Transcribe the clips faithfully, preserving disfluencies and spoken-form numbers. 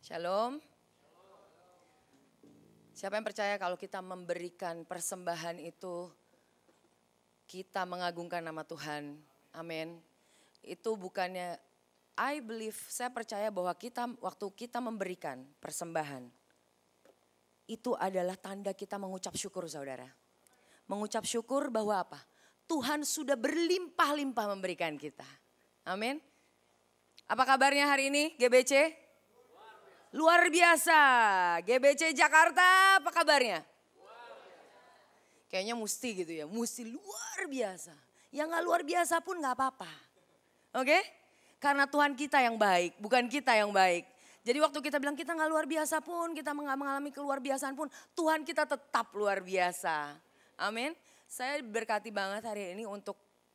Shalom. Siapa yang percaya kalau kita memberikan persembahan itu, kita mengagungkan nama Tuhan. Amin. Itu bukannya, I believe, saya percaya bahwa kita waktu kita memberikan persembahan, itu adalah tanda kita mengucap syukur, saudara. Mengucap syukur bahwa apa? Tuhan sudah berlimpah-limpah memberikan kita. Amin. Apa kabarnya hari ini G B C? Luar biasa. G B C Jakarta apa kabarnya? Kayaknya mesti gitu ya, mesti luar biasa. Yang gak luar biasa pun gak apa-apa. Oke? Karena Tuhan kita yang baik, bukan kita yang baik. Jadi waktu kita bilang kita gak luar biasa pun, kita mengalami keluar biasaan pun, Tuhan kita tetap luar biasa. Amin. Saya berkati banget hari ini untuk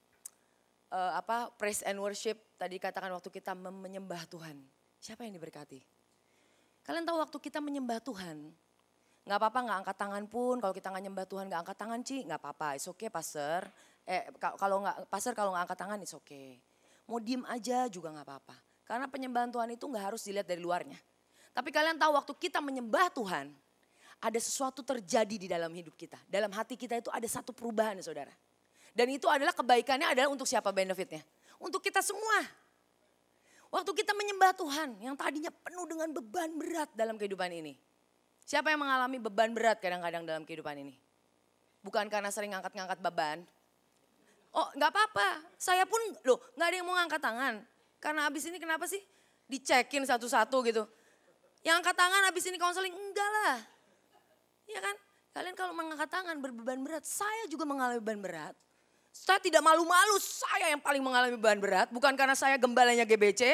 uh, apa praise and worship. Tadi katakan waktu kita menyembah Tuhan. Siapa yang diberkati? Kalian tahu waktu kita menyembah Tuhan, gak apa-apa gak angkat tangan pun, kalau kita gak nyembah Tuhan gak angkat tangan Ci, gak apa-apa, it's okay pastor. Eh kalau gak, pastor kalau gak angkat tangan it's okay. Mau diem aja juga gak apa-apa. Karena penyembahan Tuhan itu gak harus dilihat dari luarnya. Tapi kalian tahu waktu kita menyembah Tuhan, ada sesuatu terjadi di dalam hidup kita. Dalam hati kita itu ada satu perubahan saudara. Dan itu adalah kebaikannya adalah untuk siapa benefitnya? Untuk kita semua. Waktu kita menyembah Tuhan yang tadinya penuh dengan beban berat dalam kehidupan ini. Siapa yang mengalami beban berat kadang-kadang dalam kehidupan ini? Bukan karena sering ngangkat-ngangkat beban. Oh gak apa-apa, saya pun loh gak ada yang mau ngangkat tangan. Karena abis ini kenapa sih? Dicekin satu-satu gitu. Yang angkat tangan abis ini konseling, enggak lah. Iya kan? Kalian kalau mengangkat tangan berbeban berat, saya juga mengalami beban berat. Saya tidak malu-malu, saya yang paling mengalami beban berat. Bukan karena saya gembalanya G B C.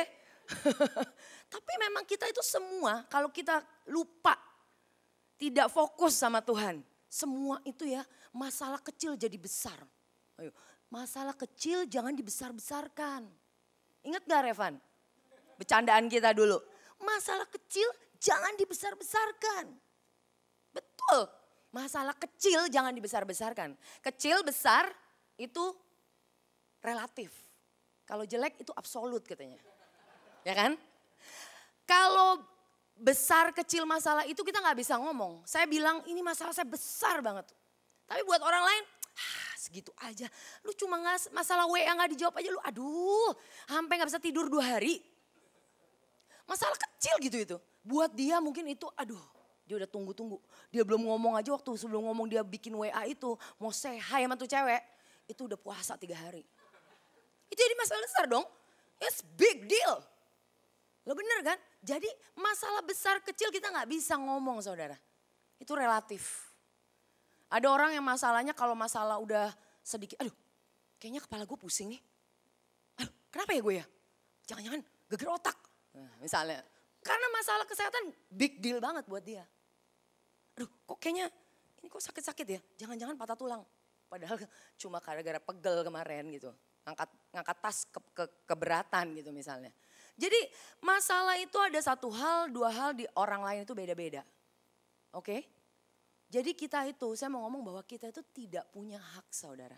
Tapi memang kita itu semua kalau kita lupa, tidak fokus sama Tuhan. Semua itu ya masalah kecil jadi besar. Ayo, masalah kecil jangan dibesar-besarkan. Ingat gak Revan? Bercandaan kita dulu. Masalah kecil jangan dibesar-besarkan. Betul, masalah kecil jangan dibesar-besarkan. Kecil, besar itu relatif. Kalau jelek itu absolut katanya. Ya kan? Kalau besar kecil masalah itu kita gak bisa ngomong. Saya bilang ini masalah saya besar banget. Tapi buat orang lain, ah segitu aja. Lu cuma gak, masalah W A gak dijawab aja lu aduh. Sampai gak bisa tidur dua hari. Masalah kecil gitu itu. Buat dia mungkin itu aduh. Dia udah tunggu-tunggu. Dia belum ngomong aja waktu sebelum ngomong dia bikin W A itu. Mau say hi sama tuh cewek. Itu udah puasa tiga hari. Itu jadi masalah besar dong. It's big deal. Lo bener kan? Jadi masalah besar kecil kita gak bisa ngomong saudara. Itu relatif. Ada orang yang masalahnya kalau masalah udah sedikit. Aduh kayaknya kepala gue pusing nih. Aduh kenapa ya gue ya? Jangan-jangan geger otak. Nah, misalnya. Karena masalah kesehatan big deal banget buat dia. Aduh kok kayaknya ini kok sakit-sakit ya? Jangan-jangan patah tulang. Padahal cuma gara-gara pegel kemarin gitu. Ngangkat, ngangkat tas ke, ke, keberatan gitu misalnya. Jadi masalah itu ada satu hal, dua hal di orang lain itu beda-beda. Oke? Jadi kita itu, saya mau ngomong bahwa kita itu tidak punya hak saudara.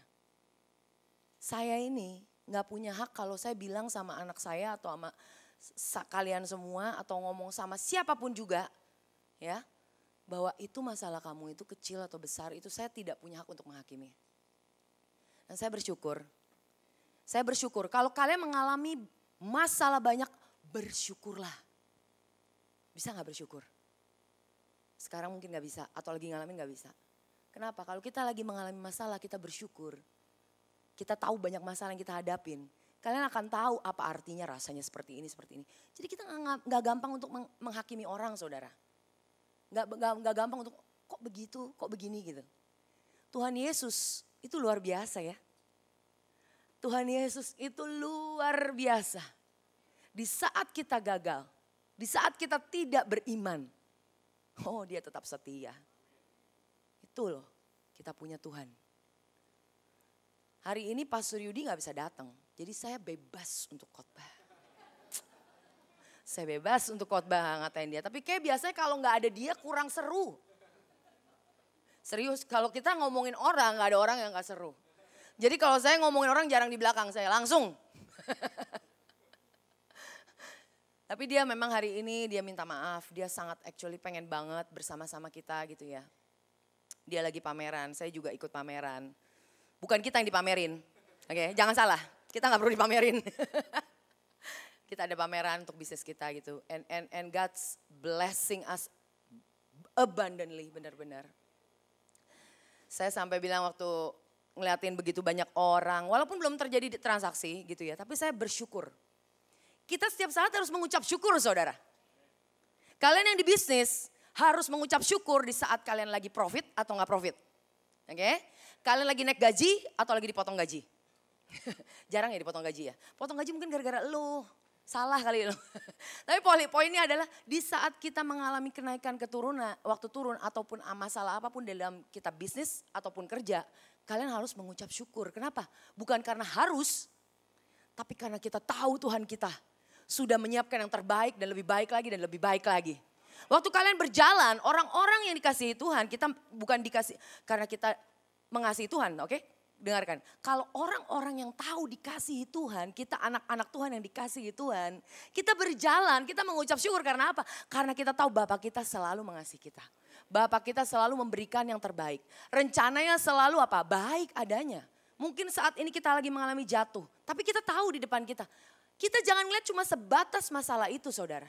Saya ini gak punya hak kalau saya bilang sama anak saya atau sama kalian semua atau ngomong sama siapapun juga. Ya, bahwa itu masalah kamu itu kecil atau besar itu saya tidak punya hak untuk menghakimi. Dan saya bersyukur. Saya bersyukur kalau kalian mengalami masalah banyak bersyukurlah. Bisa gak bersyukur? Sekarang mungkin gak bisa atau lagi ngalamin gak bisa. Kenapa? Kalau kita lagi mengalami masalah kita bersyukur. Kita tahu banyak masalah yang kita hadapin. Kalian akan tahu apa artinya rasanya seperti ini, seperti ini. Jadi kita gak, gak gampang untuk menghakimi orang saudara. Gak, gak, gak gampang untuk kok begitu, kok begini gitu. Tuhan Yesus itu luar biasa ya. Tuhan Yesus itu luar biasa. Di saat kita gagal, di saat kita tidak beriman. Oh dia tetap setia. Itu loh kita punya Tuhan. Hari ini Pastor Yudi gak bisa datang. Jadi saya bebas untuk khotbah. Saya bebas untuk khotbah ngatain dia. Tapi kayak biasanya kalau gak ada dia kurang seru. Serius kalau kita ngomongin orang gak ada orang yang gak seru. Jadi kalau saya ngomongin orang jarang di belakang saya langsung. Tapi dia memang hari ini dia minta maaf, dia sangat actually pengen banget bersama-sama kita gitu ya. Dia lagi pameran, saya juga ikut pameran. Bukan kita yang dipamerin, oke okay? Jangan salah, kita gak perlu dipamerin. Kita ada pameran untuk bisnis kita gitu. And, and, and God's blessing us abundantly, benar-benar. Saya sampai bilang waktu ngeliatin begitu banyak orang, walaupun belum terjadi transaksi gitu ya, tapi saya bersyukur. Kita setiap saat harus mengucap syukur saudara. Kalian yang di bisnis harus mengucap syukur di saat kalian lagi profit atau nggak profit. Oke? Okay? Kalian lagi naik gaji atau lagi dipotong gaji. Jarang ya dipotong gaji ya. Potong gaji mungkin gara-gara lo. Salah kali lo. Tapi poinnya adalah di saat kita mengalami kenaikan keturunan, waktu turun ataupun masalah apapun dalam kita bisnis ataupun kerja. Kalian harus mengucap syukur. Kenapa? Bukan karena harus. Tapi karena kita tahu Tuhan kita sudah menyiapkan yang terbaik dan lebih baik lagi dan lebih baik lagi. Waktu kalian berjalan, orang-orang yang dikasihi Tuhan, kita bukan dikasih karena kita mengasihi Tuhan, oke? Okay? Dengarkan, kalau orang-orang yang tahu dikasihi Tuhan, kita anak-anak Tuhan yang dikasihi Tuhan, kita berjalan, kita mengucap syukur karena apa? Karena kita tahu Bapa kita selalu mengasihi kita. Bapa kita selalu memberikan yang terbaik. Rencananya selalu apa? Baik adanya. Mungkin saat ini kita lagi mengalami jatuh, tapi kita tahu di depan kita. Kita jangan lihat cuma sebatas masalah itu saudara.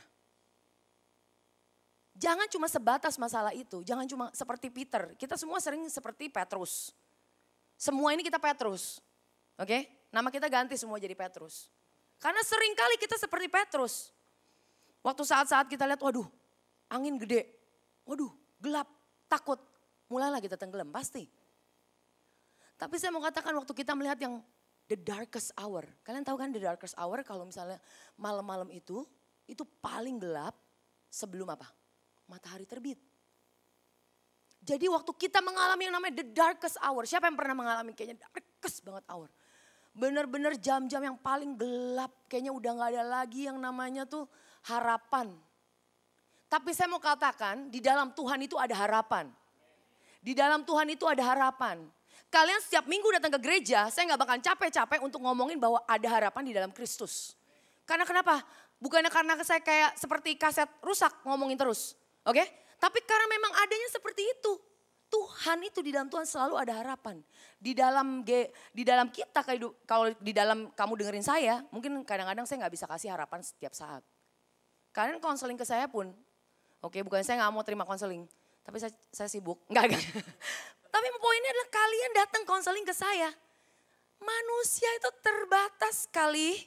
Jangan cuma sebatas masalah itu, jangan cuma seperti Peter. Kita semua sering seperti Petrus. Semua ini kita Petrus, oke? Okay? Nama kita ganti semua jadi Petrus. Karena sering kali kita seperti Petrus. Waktu saat-saat kita lihat, waduh angin gede, waduh gelap, takut. Mulailah kita tenggelam, pasti. Tapi saya mau katakan waktu kita melihat yang the darkest hour. Kalian tahu kan the darkest hour kalau misalnya malam-malam itu, itu paling gelap sebelum apa? Matahari terbit. Jadi waktu kita mengalami yang namanya the darkest hour. Siapa yang pernah mengalami kayaknya darkest banget hour. Benar-benar jam-jam yang paling gelap. Kayaknya udah gak ada lagi yang namanya tuh harapan. Tapi saya mau katakan di dalam Tuhan itu ada harapan. Di dalam Tuhan itu ada harapan. Kalian setiap minggu datang ke gereja, saya gak bakal capek-capek untuk ngomongin bahwa ada harapan di dalam Kristus. Karena kenapa? Bukannya karena saya kayak seperti kaset rusak ngomongin terus. Oke? Okay? Tapi karena memang adanya seperti itu. Tuhan itu di dalam Tuhan selalu ada harapan. Di dalam di dalam kita, kalau di dalam kamu dengerin saya, mungkin kadang-kadang saya gak bisa kasih harapan setiap saat. Kalian konseling ke saya pun, oke okay, bukan saya gak mau terima konseling. Tapi saya, saya sibuk, enggak, enggak. Tapi poinnya adalah kalian datang konseling ke saya. Manusia itu terbatas sekali.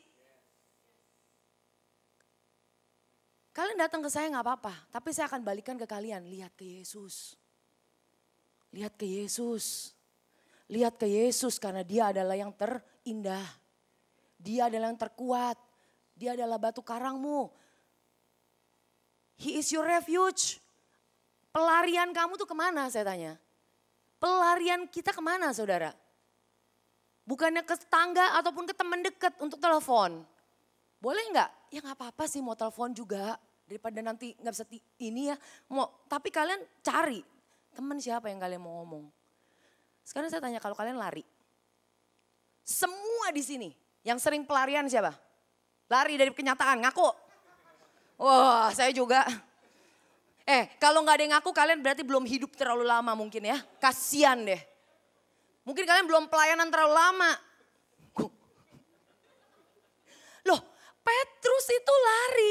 Kalian datang ke saya gak apa-apa, tapi saya akan balikan ke kalian. Lihat ke Yesus. Lihat ke Yesus. Lihat ke Yesus karena dia adalah yang terindah. Dia adalah yang terkuat. Dia adalah batu karangmu. He is your refuge. Pelarian kamu tuh kemana saya tanya? Pelarian kita kemana saudara? Bukannya ke tetangga ataupun ke teman dekat untuk telepon. Boleh nggak? Ya nggak apa-apa sih mau telepon juga. Daripada nanti nggak bisa ini ya. Mau, tapi kalian cari teman siapa yang kalian mau ngomong. Sekarang saya tanya kalau kalian lari. Semua di sini yang sering pelarian siapa? Lari dari kenyataan, ngaku. Wah saya juga. Eh kalau nggak ada yang ngaku kalian berarti belum hidup terlalu lama mungkin ya. Kasian deh. Mungkin kalian belum pelayanan terlalu lama. Loh Petrus itu lari.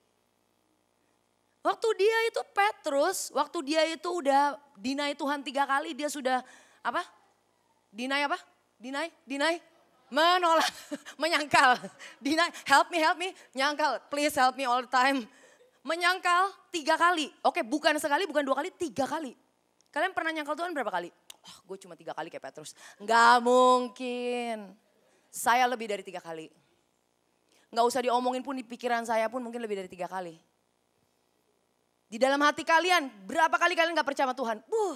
Waktu dia itu Petrus, waktu dia itu udah deny Tuhan tiga kali, dia sudah apa? Deny apa? Deny, deny, menolak, menyangkal. Deny, help me, help me, nyangkal, please help me all the time. Menyangkal tiga kali, oke bukan sekali, bukan dua kali, tiga kali. Kalian pernah nyangkal Tuhan berapa kali? Oh gue cuma tiga kali kayak Petrus. Gak mungkin, saya lebih dari tiga kali. Gak usah diomongin pun di pikiran saya pun mungkin lebih dari tiga kali. Di dalam hati kalian, berapa kali kalian gak percaya sama Tuhan? Buh.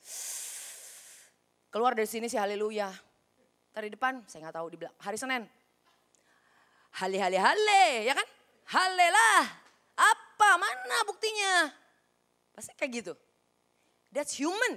Keluar dari sini sih haleluya. Tadi depan saya gak tahu dibilang hari Senin. Hale hale hale ya kan? Hale lah. Apa mana buktinya? Pasti kayak gitu. That's human.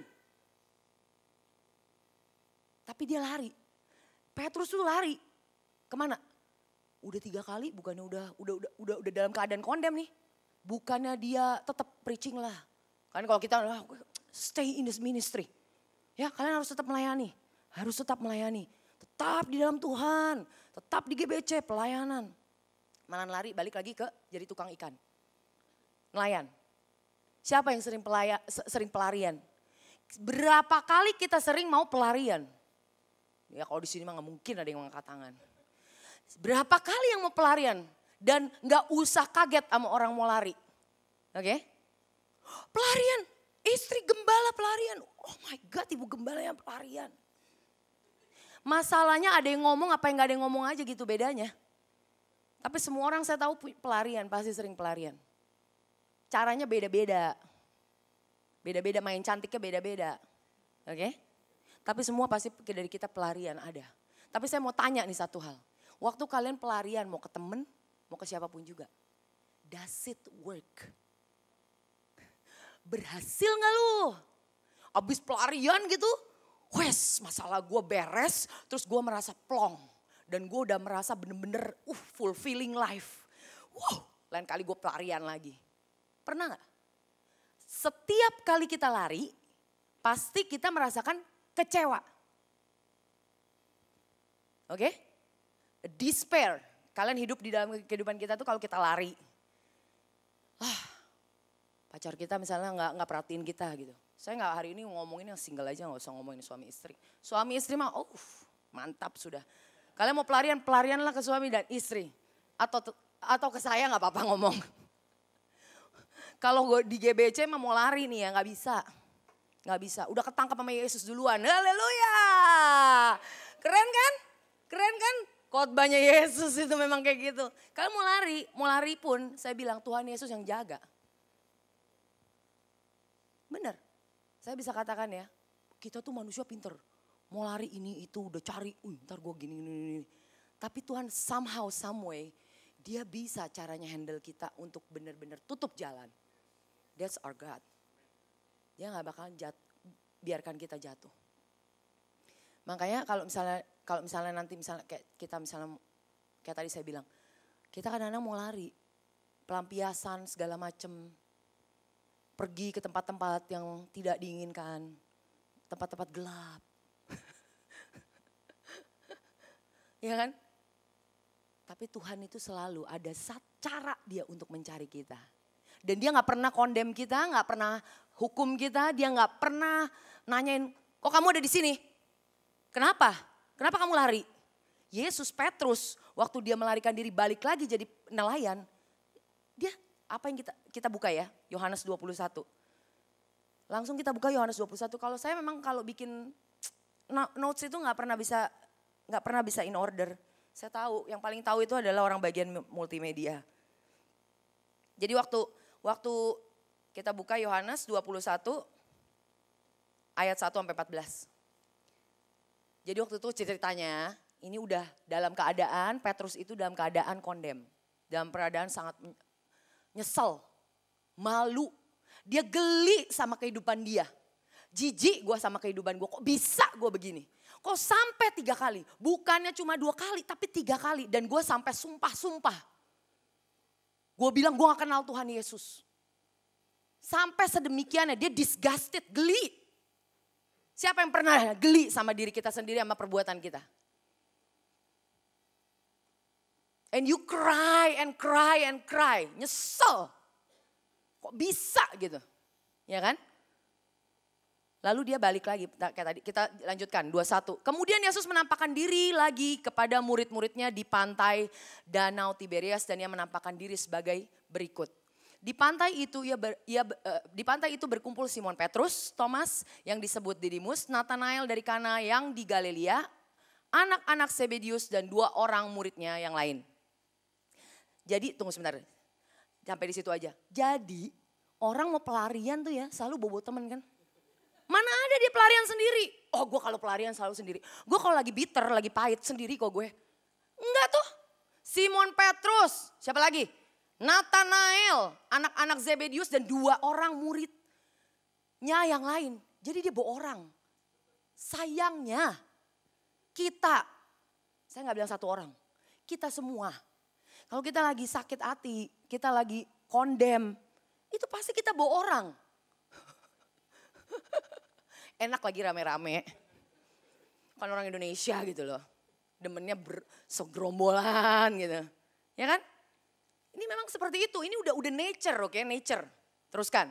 Tapi dia lari. Petrus tuh lari. Kemana? Udah tiga kali bukannya udah udah udah udah, udah dalam keadaan kondem nih. Bukannya dia tetap preaching lah. Kan kalau kita stay in this ministry. Ya kalian harus tetap melayani. Harus tetap melayani. Tetap di dalam Tuhan. Tetap di G B C pelayanan. Malah lari balik lagi ke jadi tukang ikan. Nelayan. Siapa yang sering pelaya, sering pelarian? Berapa kali kita sering mau pelarian? Ya kalau di sini mah gak mungkin ada yang mengangkat tangan. Berapa kali yang mau pelarian? Dan gak usah kaget sama orang mau lari. Oke? Okay? Pelarian, istri gembala pelarian. Oh my God, ibu gembala yang pelarian. Masalahnya ada yang ngomong apa yang gak ada yang ngomong aja gitu bedanya. Tapi semua orang saya tahu pelarian, pasti sering pelarian. Caranya beda-beda. Beda-beda, main cantiknya beda-beda. Oke? Okay? Tapi semua pasti dari kita pelarian ada. Tapi saya mau tanya nih satu hal. Waktu kalian pelarian mau ke temen, mau ke siapapun juga. Does it work? Berhasil gak lu? Abis pelarian gitu, wes masalah gue beres, terus gue merasa plong. Dan gue udah merasa bener-bener uh, fulfilling life. Wow, lain kali gue pelarian lagi. Pernah gak? Setiap kali kita lari, pasti kita merasakan kecewa. Oke? Okay? Despair. Kalian hidup di dalam kehidupan kita tuh kalau kita lari. Ah, pacar kita misalnya gak, gak perhatiin kita gitu. Saya gak hari ini ngomongin yang single aja, gak usah ngomongin suami istri. Suami istri mah oh mantap sudah. Kalian mau pelarian, pelarianlah ke suami dan istri. Atau atau ke saya gak apa-apa ngomong. Kalau di G B C mah mau lari nih ya gak bisa. Gak bisa, udah ketangkap sama Yesus duluan. Haleluya. Keren kan? Keren kan? Khotbahnya Yesus itu memang kayak gitu. Kalian mau lari, mau lari pun saya bilang Tuhan Yesus yang jaga. Bener, saya bisa katakan ya, kita tuh manusia pinter. Mau lari ini itu udah cari, uh, ntar gue gini, gini, gini. Tapi Tuhan somehow, some way, dia bisa caranya handle kita untuk benar-benar tutup jalan. That's our God. Dia gak bakalan jat, biarkan kita jatuh. Makanya kalau misalnya kalau misalnya nanti misalnya kayak kita misalnya kayak tadi saya bilang, kita kadang-kadang mau lari, pelampiasan segala macem, pergi ke tempat-tempat yang tidak diinginkan, tempat-tempat gelap. Ya kan? Tapi Tuhan itu selalu ada cara dia untuk mencari kita. Dan dia gak pernah kondem kita, gak pernah hukum kita, dia gak pernah nanyain, kok kamu ada di sini? Kenapa? Kenapa kamu lari? Yesus Petrus waktu dia melarikan diri balik lagi jadi nelayan. Dia apa yang kita kita buka ya, Yohanes dua puluh satu. Langsung kita buka Yohanes dua puluh satu. Kalau saya memang kalau bikin notes itu gak pernah bisa nggak pernah bisa in order. Saya tahu, yang paling tahu itu adalah orang bagian multimedia. Jadi waktu waktu kita buka Yohanes dua puluh satu ayat satu sampai empat belas. Jadi waktu itu ceritanya ini udah dalam keadaan Petrus itu dalam keadaan kondem. Dalam keadaan sangat nyesel, malu. Dia geli sama kehidupan dia. Jijik gue sama kehidupan gue, kok bisa gue begini. Kok sampai tiga kali, bukannya cuma dua kali tapi tiga kali. Dan gue sampai sumpah-sumpah. Gue bilang gue gak kenal Tuhan Yesus. Sampai sedemikiannya dia disgusted, geli. Siapa yang pernah geli sama diri kita sendiri sama perbuatan kita? And you cry and cry and cry, nyesel. Kok bisa gitu, ya kan? Lalu dia balik lagi, kayak tadi kita lanjutkan dua puluh satu. Kemudian Yesus menampakkan diri lagi kepada murid-muridnya di pantai Danau Tiberias dan ia menampakkan diri sebagai berikut. Di pantai itu ia, ber, ia uh, di pantai itu berkumpul Simon Petrus, Thomas yang disebut Didimus, Nathanael dari Kana yang di Galilea, anak-anak Zebedius dan dua orang muridnya yang lain. Jadi tunggu sebentar, sampai di situ aja. Jadi orang mau pelarian tuh ya selalu bobo temen kan. Mana ada dia pelarian sendiri. Oh gue kalau pelarian selalu sendiri. Gue kalau lagi bitter, lagi pahit sendiri kok gue. Enggak tuh. Simon Petrus, siapa lagi? Nathanael, anak-anak Zebedius dan dua orang muridnya yang lain. Jadi dia bawa orang. Sayangnya kita, saya gak bilang satu orang. Kita semua Kalau kita lagi sakit hati, kita lagi kondem, itu pasti kita bawa orang. Enak lagi rame-rame. Kan orang Indonesia gitu loh. Demennya segerombolan gitu. Ya kan? Ini memang seperti itu. Ini udah udah nature, oke, okay? Nature. Teruskan.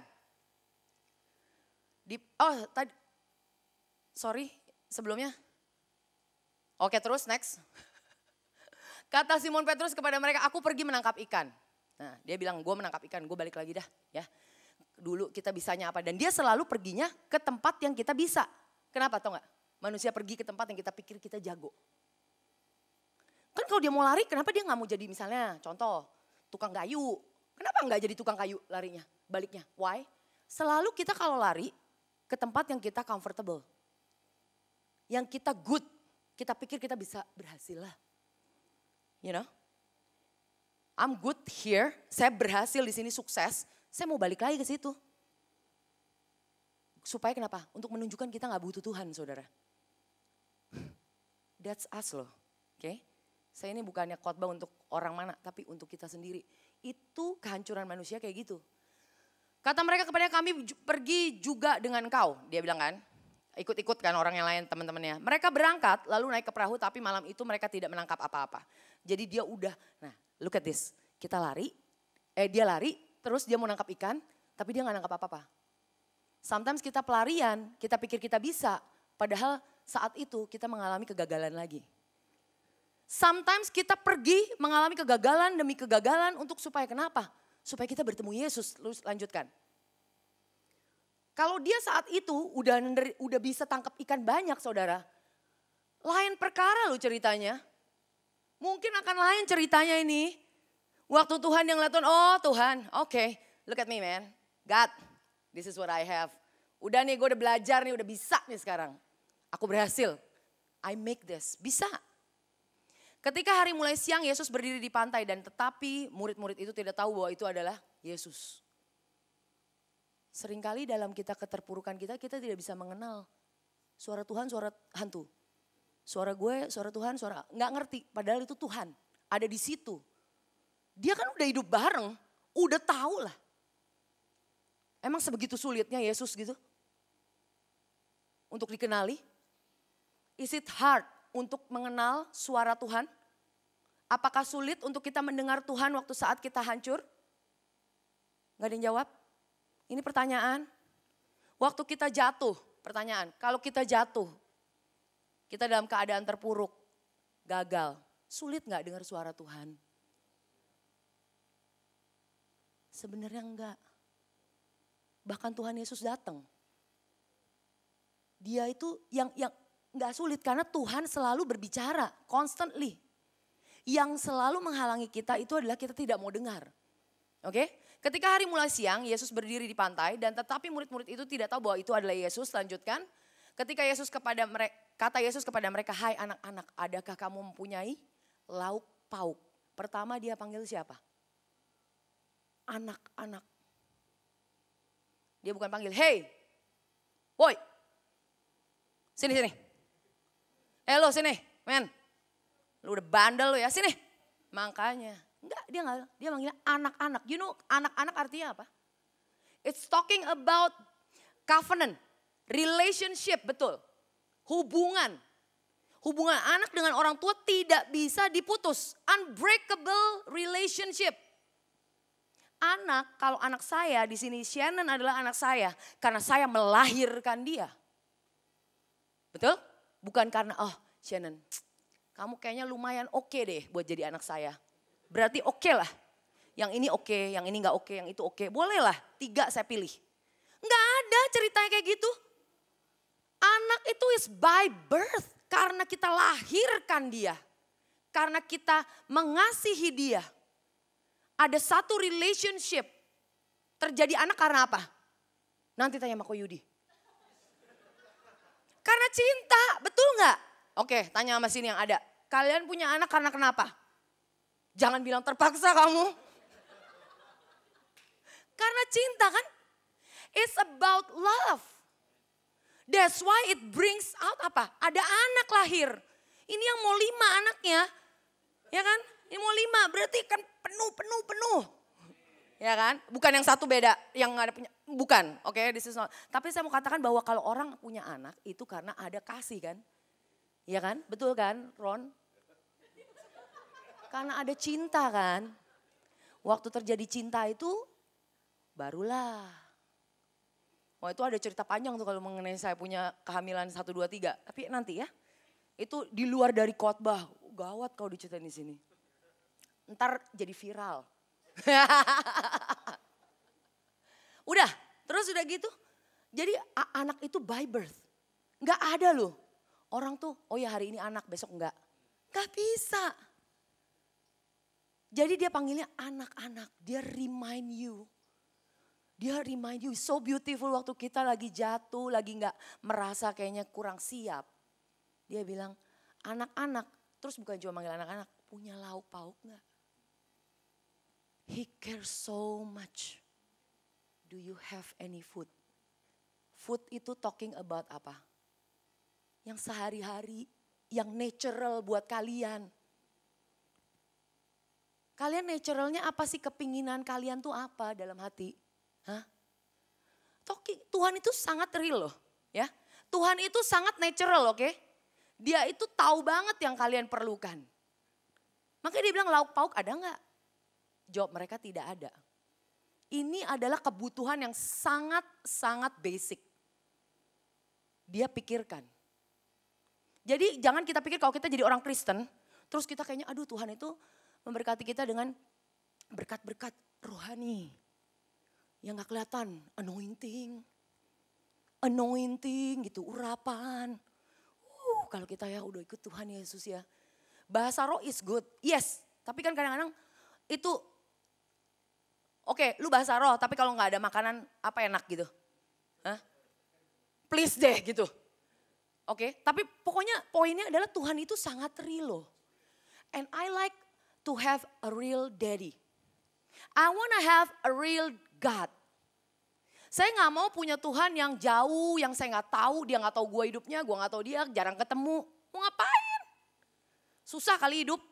Di, oh tadi, sorry sebelumnya. Oke terus next. Kata Simon Petrus kepada mereka, aku pergi menangkap ikan. Nah dia bilang, gue menangkap ikan, gue balik lagi dah. Ya, dulu kita bisanya apa. Dan dia selalu perginya ke tempat yang kita bisa. Kenapa tau gak? Manusia pergi ke tempat yang kita pikir kita jago. Kan kalau dia mau lari, kenapa dia gak mau jadi misalnya contoh tukang kayu. Kenapa gak jadi tukang kayu larinya, baliknya? Why? Selalu kita kalau lari ke tempat yang kita comfortable. Yang kita good, kita pikir kita bisa berhasil lah. You know, I'm good here, saya berhasil di sini sukses, saya mau balik lagi ke situ. Supaya kenapa? Untuk menunjukkan kita gak butuh Tuhan saudara. That's us loh, oke. Okay? Saya ini bukannya khotbah untuk orang mana, tapi untuk kita sendiri. Itu kehancuran manusia kayak gitu. Kata mereka kepada kami pergi juga dengan kau, dia bilang kan. Ikut-ikut kan orang yang lain teman-temannya. Mereka berangkat lalu naik ke perahu tapi malam itu mereka tidak menangkap apa-apa. Jadi dia udah, nah look at this. Kita lari, eh dia lari terus dia mau nangkap ikan tapi dia gak nangkap apa-apa. Sometimes kita pelarian, kita pikir kita bisa. Padahal saat itu kita mengalami kegagalan lagi. Sometimes kita pergi mengalami kegagalan demi kegagalan untuk supaya kenapa? Supaya kita bertemu Yesus, lu lanjutkan. Kalau dia saat itu udah udah bisa tangkap ikan banyak saudara. Lain perkara loh ceritanya. Mungkin akan lain ceritanya ini. Waktu Tuhan yang lihat, oh Tuhan oke okay, look at me man. God this is what I have. Udah nih gue udah belajar nih udah bisa nih sekarang. Aku berhasil. I make this, bisa. Ketika hari mulai siang Yesus berdiri di pantai dan tetapi murid-murid itu tidak tahu bahwa itu adalah Yesus. Seringkali dalam kita keterpurukan kita, kita tidak bisa mengenal suara Tuhan, suara hantu. Suara gue, suara Tuhan, suara nggak ngerti. Padahal itu Tuhan, ada di situ. Dia kan udah hidup bareng, udah tahu lah. Emang sebegitu sulitnya Yesus gitu? Untuk dikenali? Is it hard untuk mengenal suara Tuhan? Apakah sulit untuk kita mendengar Tuhan waktu saat kita hancur? Gak ada yang jawab? Ini pertanyaan. Waktu kita jatuh, pertanyaan. Kalau kita jatuh, kita dalam keadaan terpuruk, gagal. Sulit gak dengar suara Tuhan? Sebenarnya enggak. Bahkan Tuhan Yesus datang. Dia itu yang yang gak sulit karena Tuhan selalu berbicara, constantly. Yang selalu menghalangi kita itu adalah kita tidak mau dengar. Oke? Okay? Ketika hari mulai siang, Yesus berdiri di pantai dan tetapi murid-murid itu tidak tahu bahwa itu adalah Yesus. Lanjutkan. Ketika Yesus kepada mereka, kata Yesus kepada mereka, hai anak-anak, adakah kamu mempunyai lauk pauk? Pertama dia panggil siapa? Anak-anak. Dia bukan panggil, hey, boy, sini sini. Eh lo sini, men. Lu udah bandel lo ya, sini. Makanya. Enggak, dia enggak, dia manggilnya anak-anak. You know anak-anak artinya apa? It's talking about covenant, relationship, betul. Hubungan. Hubungan anak dengan orang tua tidak bisa diputus. Unbreakable relationship. Anak, kalau anak saya di sini Shannon adalah anak saya karena saya melahirkan dia. Betul? Bukan karena oh Shannon, kamu kayaknya lumayan oke okay deh buat jadi anak saya. Berarti oke okay lah. Yang ini oke, okay, yang ini gak oke, okay, yang itu oke. Okay. Boleh lah, tiga saya pilih. Gak ada ceritanya kayak gitu. Anak itu is by birth. Karena kita lahirkan dia. Karena kita mengasihi dia. Ada satu relationship. Terjadi anak karena apa? Nanti tanya sama Ko Yudi. Karena cinta, betul gak? Oke, tanya sama sini yang ada. Kalian punya anak karena kenapa? Jangan bilang terpaksa kamu. Karena cinta kan. It's about love. That's why it brings out apa? Ada anak lahir. Ini yang mau lima anaknya. Ya kan? Ini mau lima, berarti kan penuh, penuh, penuh. Ya kan? Bukan yang satu beda, yang ada punya, bukan. Oke, okay, this is not. Tapi saya mau katakan bahwa kalau orang punya anak itu karena ada kasih kan. Ya kan? Betul kan, Ron? Karena ada cinta kan. Waktu terjadi cinta itu, barulah. Wah itu ada cerita panjang tuh kalau mengenai saya punya kehamilan satu, dua, tiga. Tapi nanti ya, itu di luar dari khotbah. Gawat kalau diceritain di sini. Ntar jadi viral. Udah, terus udah gitu. Jadi anak itu by birth. Gak ada loh. Orang tuh, oh ya hari ini anak, besok enggak. Gak bisa. Jadi dia panggilnya anak-anak. Dia remind you. Dia remind you, so beautiful waktu kita lagi jatuh, lagi gak merasa kayaknya kurang siap. Dia bilang, anak-anak, terus bukan cuma manggil anak-anak, punya lauk pauk gak? He cares so much. Do you have any food? Food itu talking about apa? Yang sehari-hari, yang natural buat kalian. Kalian naturalnya apa sih, kepinginan kalian tuh apa dalam hati? Hah? Tuhan itu sangat real loh, ya. Tuhan itu sangat natural, oke? Okay? Dia itu tahu banget yang kalian perlukan. Makanya dia bilang lauk pauk ada nggak? Jawab mereka tidak ada. Ini adalah kebutuhan yang sangat-sangat basic. Dia pikirkan. Jadi jangan kita pikir kalau kita jadi orang Kristen, terus kita kayaknya aduh Tuhan itu memberkati kita dengan berkat-berkat rohani. Yang gak kelihatan, anointing, anointing gitu, urapan. Uh, kalau kita ya udah ikut Tuhan Yesus ya. Bahasa roh is good, yes. Tapi kan kadang-kadang itu, oke okay, lu bahasa roh tapi kalau gak ada makanan apa enak gitu. Hah? Please deh gitu. Oke, okay? Tapi pokoknya poinnya adalah Tuhan itu sangat real loh. And I like to have a real daddy. I wanna have a real God. Saya gak mau punya Tuhan yang jauh, yang saya gak tahu, dia gak tahu gue hidupnya, gue gak tahu dia, jarang ketemu. Mau ngapain? Susah kali hidup.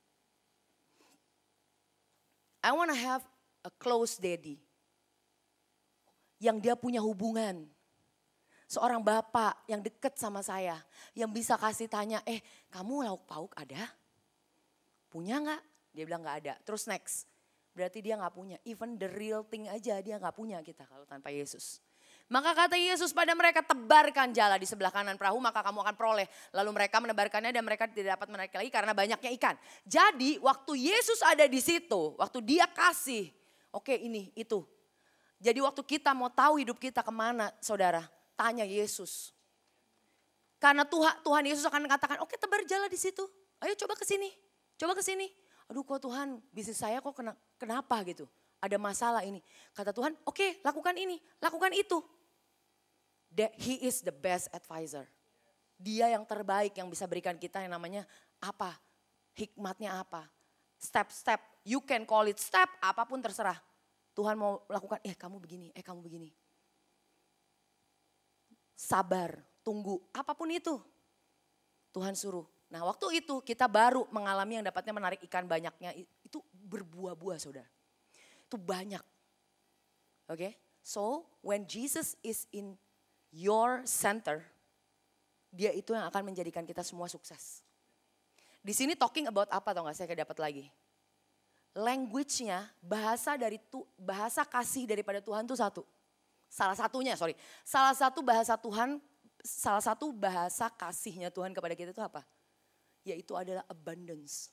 I wanna have a close daddy. Yang dia punya hubungan. Seorang bapak yang deket sama saya. Yang bisa kasih tanya, eh kamu lauk pauk ada? Punya gak? Dia bilang gak ada. Terus next. Berarti dia gak punya. Even the real thing aja dia gak punya kita kalau tanpa Yesus. Maka kata Yesus pada mereka, tebarkan jala di sebelah kanan perahu maka kamu akan peroleh. Lalu mereka menebarkannya dan mereka tidak dapat menarik lagi karena banyaknya ikan. Jadi waktu Yesus ada di situ, waktu dia kasih, oke ini, itu. Jadi waktu kita mau tahu hidup kita kemana saudara, tanya Yesus. Karena Tuhan, Tuhan Yesus akan katakan, oke tebar jala di situ. Ayo coba ke sini, coba ke sini. Aduh kok Tuhan bisnis saya kok kena, kenapa gitu. Ada masalah ini. Kata Tuhan oke okay, lakukan ini, lakukan itu. That he is the best advisor. Dia yang terbaik yang bisa berikan kita yang namanya apa. Hikmatnya apa. Step-step, you can call it step, apapun terserah. Tuhan mau lakukan, eh kamu begini, eh kamu begini. Sabar, tunggu, apapun itu. Tuhan suruh. Nah waktu itu kita baru mengalami yang dapatnya menarik ikan banyaknya. Itu berbuah-buah saudara. Itu banyak. Oke. Okay? So when Jesus is in your center. Dia itu yang akan menjadikan kita semua sukses. Di sini talking about apa tau gak saya dapat lagi. Language-nya bahasa dari tu, bahasa kasih daripada Tuhan itu satu. Salah satunya sorry. Salah satu bahasa Tuhan, salah satu bahasa kasihnya Tuhan kepada kita itu apa? Yaitu adalah abundance.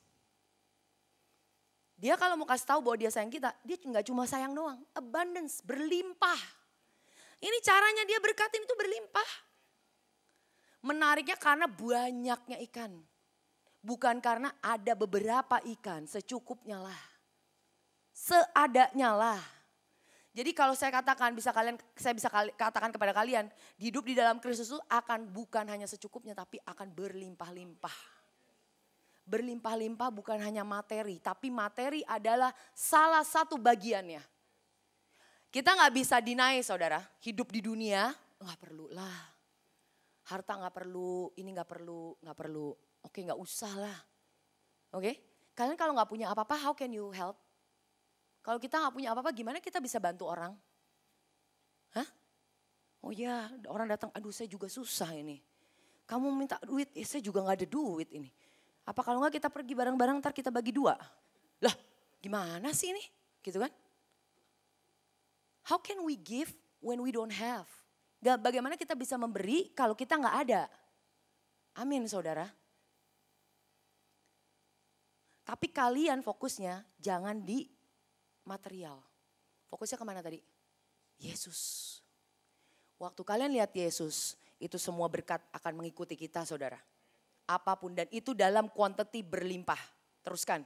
Dia kalau mau kasih tahu bahwa dia sayang kita, dia nggak cuma sayang doang, abundance, berlimpah. Ini caranya dia berkatin itu berlimpah. Menariknya karena banyaknya ikan. Bukan karena ada beberapa ikan, secukupnya lah. Seadanya lah. Jadi kalau saya katakan, bisa kalian, saya bisa katakan kepada kalian, hidup di dalam Kristus itu akan bukan hanya secukupnya, tapi akan berlimpah-limpah. Berlimpah-limpah bukan hanya materi, tapi materi adalah salah satu bagiannya. Kita gak bisa deny saudara, hidup di dunia gak perlu lah. Harta gak perlu, ini gak perlu, gak perlu. Oke gak usah lah. Oke, Kalian kalau gak punya apa-apa, how can you help? Kalau kita gak punya apa-apa, gimana kita bisa bantu orang? Hah? Oh ya, orang datang, aduh saya juga susah ini. Kamu minta duit, eh, saya juga gak ada duit ini. Apa kalau gak kita pergi bareng-bareng, ntar kita bagi dua? Lah, gimana sih ini? Gitu kan? How can we give when we don't have? Gak, bagaimana kita bisa memberi kalau kita gak ada? Amin saudara. Tapi kalian fokusnya jangan di material. Fokusnya kemana tadi? Yesus. Waktu kalian lihat Yesus, itu semua berkat akan mengikuti kita saudara. Apapun, dan itu dalam quantity berlimpah. Teruskan.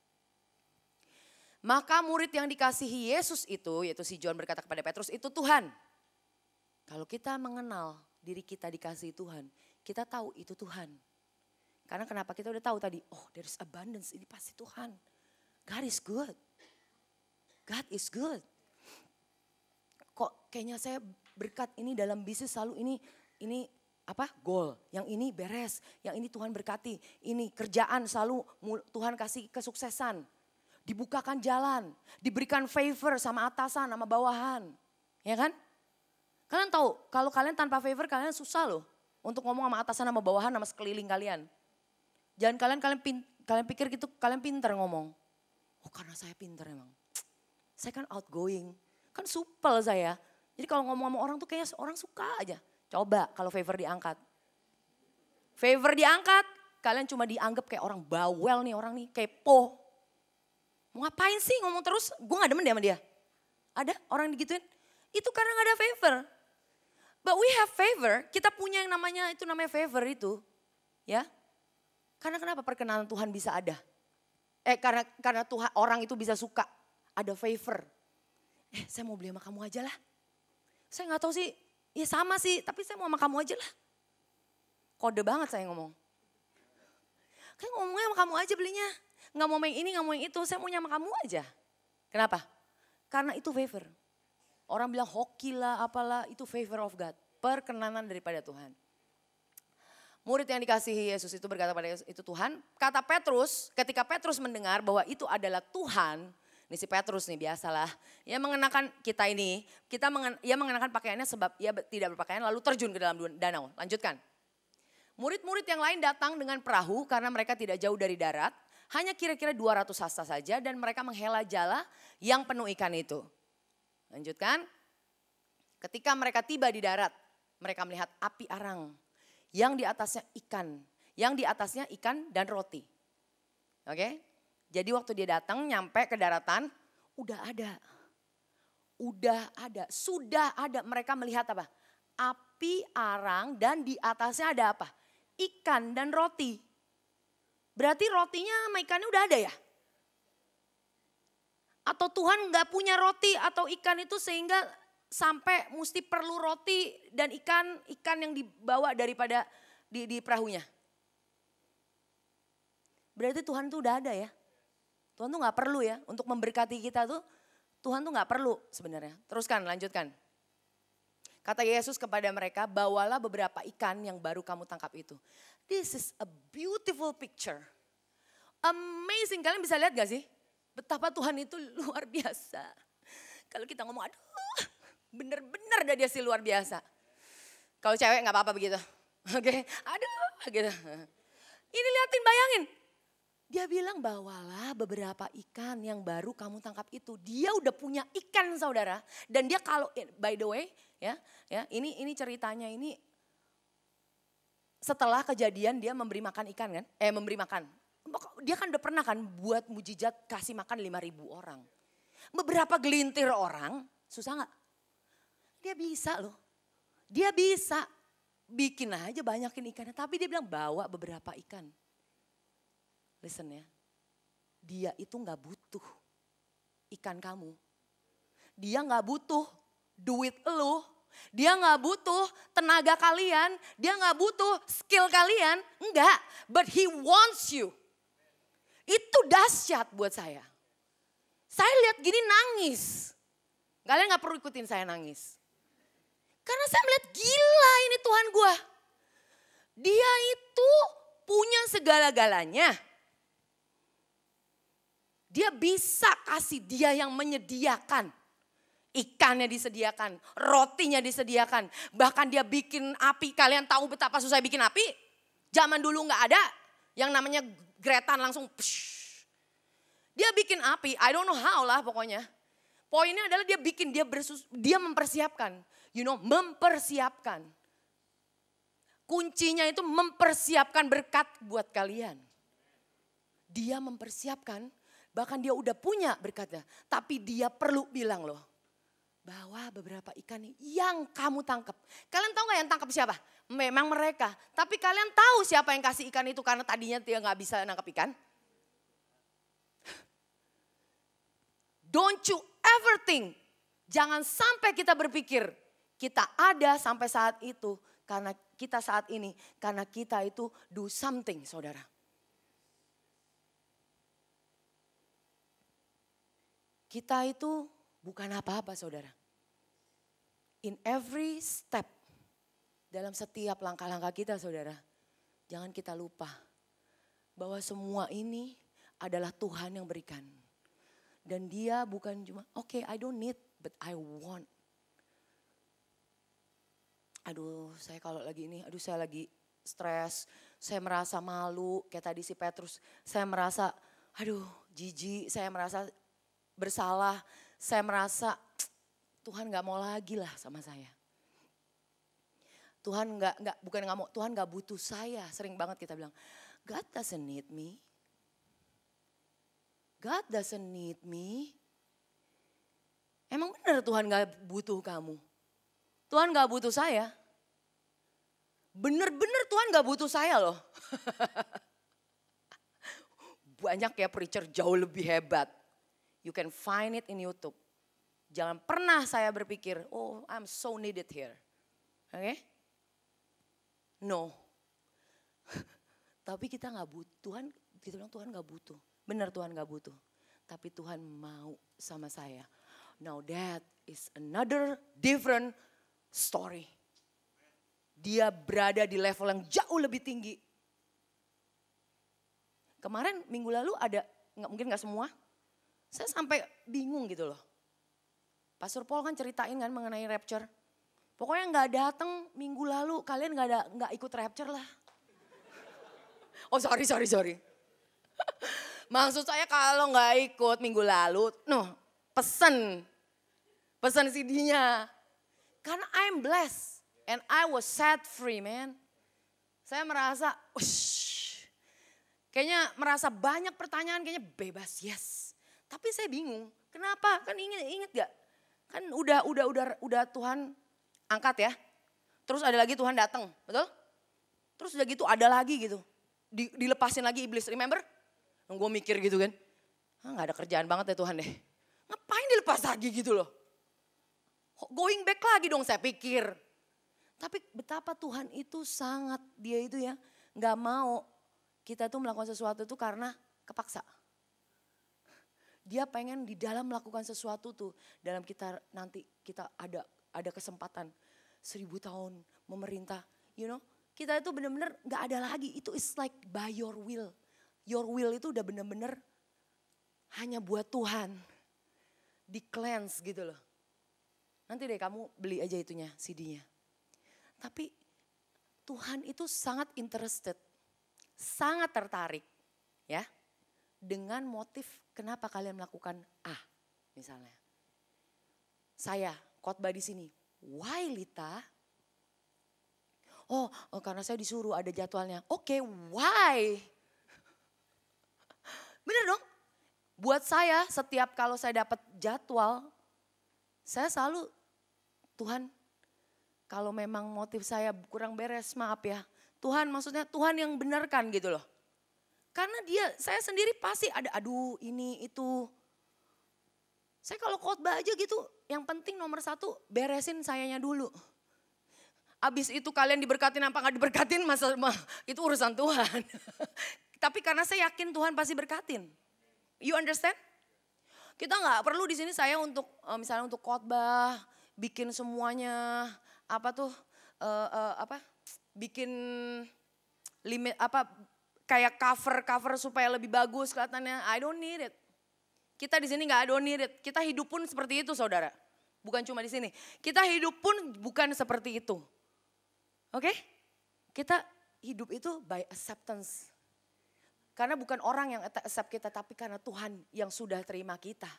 Maka murid yang dikasihi Yesus itu, yaitu si John berkata kepada Petrus, itu Tuhan. Kalau kita mengenal diri kita dikasihi Tuhan, kita tahu itu Tuhan. Karena kenapa kita udah tahu tadi, oh there's abundance, ini pasti Tuhan. God is good. God is good. Kok kayaknya saya berkat ini dalam bisnis selalu ini, ini apa goal, yang ini beres, yang ini Tuhan berkati, ini kerjaan selalu Tuhan kasih kesuksesan. Dibukakan jalan, diberikan favor sama atasan, sama bawahan. Ya kan? Kalian tahu, kalau kalian tanpa favor kalian susah loh. Untuk ngomong sama atasan, sama bawahan, sama sekeliling kalian. Jangan kalian kalian, pin, kalian pikir gitu, kalian pintar ngomong. Oh karena saya pintar emang. Saya kan outgoing, kan supel saya. Jadi kalau ngomong sama orang tuh kayaknya orang suka aja. Coba kalau favor diangkat. Favor diangkat, kalian cuma dianggap kayak orang bawel nih, orang nih kepo. Mau ngapain sih ngomong terus? Gue gak demen deh sama dia. Ada orang digituin? Itu karena gak ada favor. But we have favor, kita punya yang namanya, itu namanya favor itu. Ya. Karena kenapa perkenalan Tuhan bisa ada? Eh karena karena Tuhan, orang itu bisa suka. Ada favor. Eh saya mau beli sama kamu aja lah. Saya gak tahu sih, ya sama sih, tapi saya mau sama kamu aja lah. Kode banget saya ngomong. Kayak ngomongnya sama kamu aja belinya. Gak mau yang ini, gak mau yang itu, saya mau sama kamu aja. Kenapa? Karena itu favor. Orang bilang hoki lah, apalah, itu favor of God. Perkenanan daripada Tuhan. Murid yang dikasihi Yesus itu berkata pada Yesus, itu Tuhan. Kata Petrus, ketika Petrus mendengar bahwa itu adalah Tuhan. Ini si Petrus nih biasalah. Ia mengenakan kita ini, kita mengen, ia mengenakan pakaiannya sebab ia tidak berpakaian lalu terjun ke dalam danau. Lanjutkan. Murid-murid yang lain datang dengan perahu karena mereka tidak jauh dari darat. Hanya kira-kira dua ratus hasta saja dan mereka menghela jala yang penuh ikan itu. Lanjutkan. Ketika mereka tiba di darat, mereka melihat api arang. Yang di atasnya ikan, yang di atasnya ikan dan roti. Oke, jadi waktu dia datang nyampe ke daratan, udah ada. Udah ada, sudah ada. Mereka melihat apa? Api arang dan di atasnya ada apa? Ikan dan roti. Berarti rotinya sama ikannya udah ada ya? Atau Tuhan gak punya roti atau ikan itu sehingga sampai mesti perlu roti dan ikan ikan yang dibawa daripada di, di perahunya. Berarti Tuhan tuh udah ada ya. Tuhan tuh gak perlu ya untuk memberkati kita tuh. Tuhan tuh gak perlu sebenarnya. Teruskan, lanjutkan. Kata Yesus kepada mereka, bawalah beberapa ikan yang baru kamu tangkap itu. This is a beautiful picture. Amazing, kalian bisa lihat gak sih? Betapa Tuhan itu luar biasa. Kalau kita ngomong, aduh bener-bener dah dia sih luar biasa. Kalau cewek gak apa-apa begitu. Oke, okay? Aduh gitu. Ini liatin, bayangin. Dia bilang bawalah beberapa ikan yang baru kamu tangkap itu. Dia udah punya ikan saudara. Dan dia kalau, by the way ya, ya ini ini ceritanya ini setelah kejadian dia memberi makan ikan kan. Eh memberi makan. Dia kan udah pernah kan buat mujizat kasih makan lima ribu orang. Beberapa gelintir orang, susah gak? Dia bisa loh. Dia bisa bikin aja banyakin ikannya. Tapi dia bilang bawa beberapa ikan. Listen ya, dia itu gak butuh ikan kamu. Dia gak butuh duit lu. Dia gak butuh tenaga kalian. Dia gak butuh skill kalian. Enggak, but he wants you. Itu dahsyat buat saya. Saya lihat gini nangis. Kalian gak perlu ikutin saya nangis. Karena saya melihat gila ini Tuhan gua. Dia itu punya segala-galanya. Dia bisa kasih, dia yang menyediakan. Ikannya disediakan, rotinya disediakan. Bahkan dia bikin api, kalian tahu betapa susah bikin api? Zaman dulu gak ada yang namanya gretan langsung. Psh. Dia bikin api, I don't know how lah pokoknya. Poinnya adalah dia bikin, dia bersus, dia mempersiapkan. You know, mempersiapkan. Kuncinya itu mempersiapkan berkat buat kalian. Dia mempersiapkan, bahkan dia udah punya berkatnya. Tapi dia perlu bilang loh, bawa beberapa ikan yang kamu tangkap. Kalian tahu gak yang tangkap siapa? Memang mereka. Tapi kalian tahu siapa yang kasih ikan itu karena tadinya dia gak bisa nangkap ikan? Don't you ever think, jangan sampai kita berpikir kita ada sampai saat itu karena kita saat ini. Karena kita itu do something, saudara. Kita itu bukan apa-apa, saudara. In every step, dalam setiap langkah-langkah kita, saudara, jangan kita lupa bahwa semua ini adalah Tuhan yang berikan. Dan dia bukan cuma, oke, okay, I don't need, but I want. Aduh, saya kalau lagi ini, aduh saya lagi stres, saya merasa malu, kayak tadi si Petrus, saya merasa, aduh, jijik, saya merasa bersalah, saya merasa Tuhan gak mau lagi lah sama saya. Tuhan gak, gak bukan gak mau, Tuhan gak butuh saya. Sering banget kita bilang, God doesn't need me. God doesn't need me. Emang benar Tuhan gak butuh kamu? Tuhan gak butuh saya. Bener-bener Tuhan gak butuh saya loh. Banyak ya preacher jauh lebih hebat. You can find it in YouTube. Jangan pernah saya berpikir, oh I'm so needed here. Oke? Okay? No. Tapi kita gak butuh, Tuhan, kita bilang Tuhan gak butuh. Benar Tuhan gak butuh. Tapi Tuhan mau sama saya. Now that is another different story. Dia berada di level yang jauh lebih tinggi. Kemarin minggu lalu ada, nggak mungkin gak semua. Saya sampai bingung gitu loh. Pastor Paul kan ceritain kan mengenai rapture. Pokoknya nggak datang minggu lalu, kalian nggak ada nggak ikut rapture lah. Oh sorry sorry sorry. Maksud saya kalau nggak ikut minggu lalu, no pesen, pesen C D-nya. Karena I'm blessed and I was set free man. Saya merasa, ush, kayaknya merasa banyak pertanyaan kayaknya bebas yes. Tapi saya bingung, kenapa? Kan inget inget gak? Kan udah udah udah udah Tuhan angkat ya. Terus ada lagi Tuhan datang, betul? Terus udah gitu ada lagi gitu. Di, dilepasin lagi iblis, remember? Gue mikir gitu kan. Ah, gak ada kerjaan banget ya Tuhan deh. Ngapain dilepas lagi gitu loh. Going back lagi dong saya pikir. Tapi betapa Tuhan itu sangat, dia itu ya gak mau kita tuh melakukan sesuatu itu karena kepaksa. Dia pengen di dalam melakukan sesuatu tuh, dalam kita nanti kita ada ada kesempatan seribu tahun memerintah, you know, kita itu benar-benar nggak ada lagi. Itu is like by your will, your will itu udah benar-benar hanya buat Tuhan, di cleanse gitu loh. Nanti deh kamu beli aja itunya C D-nya. Tapi Tuhan itu sangat interested, sangat tertarik, ya. Dengan motif kenapa kalian melakukan A misalnya. Saya khotbah di sini. Why Lita? Oh, oh karena saya disuruh ada jadwalnya. Oke, okay, why? Bener dong? Buat saya setiap kalau saya dapat jadwal, saya selalu Tuhan kalau memang motif saya kurang beres maaf ya. Tuhan maksudnya Tuhan yang benarkan gitu loh. Karena dia, saya sendiri pasti ada aduh ini itu. Saya kalau khotbah aja gitu, yang penting nomor satu beresin sayanya dulu. Abis itu kalian diberkatin apa gak diberkatin, masa, itu urusan Tuhan. Tapi karena saya yakin Tuhan pasti berkatin. You understand? Kita gak perlu di sini saya untuk misalnya untuk khotbah, bikin semuanya apa tuh, uh, uh, apa, bikin limit apa, kayak cover-cover supaya lebih bagus kelihatannya. I don't need it. Kita di sini nggak adonirit, kita hidup pun seperti itu saudara. Bukan cuma di sini, kita hidup pun bukan seperti itu. Oke? Kita hidup itu by acceptance. Karena bukan orang yang accept kita, tapi karena Tuhan yang sudah terima kita.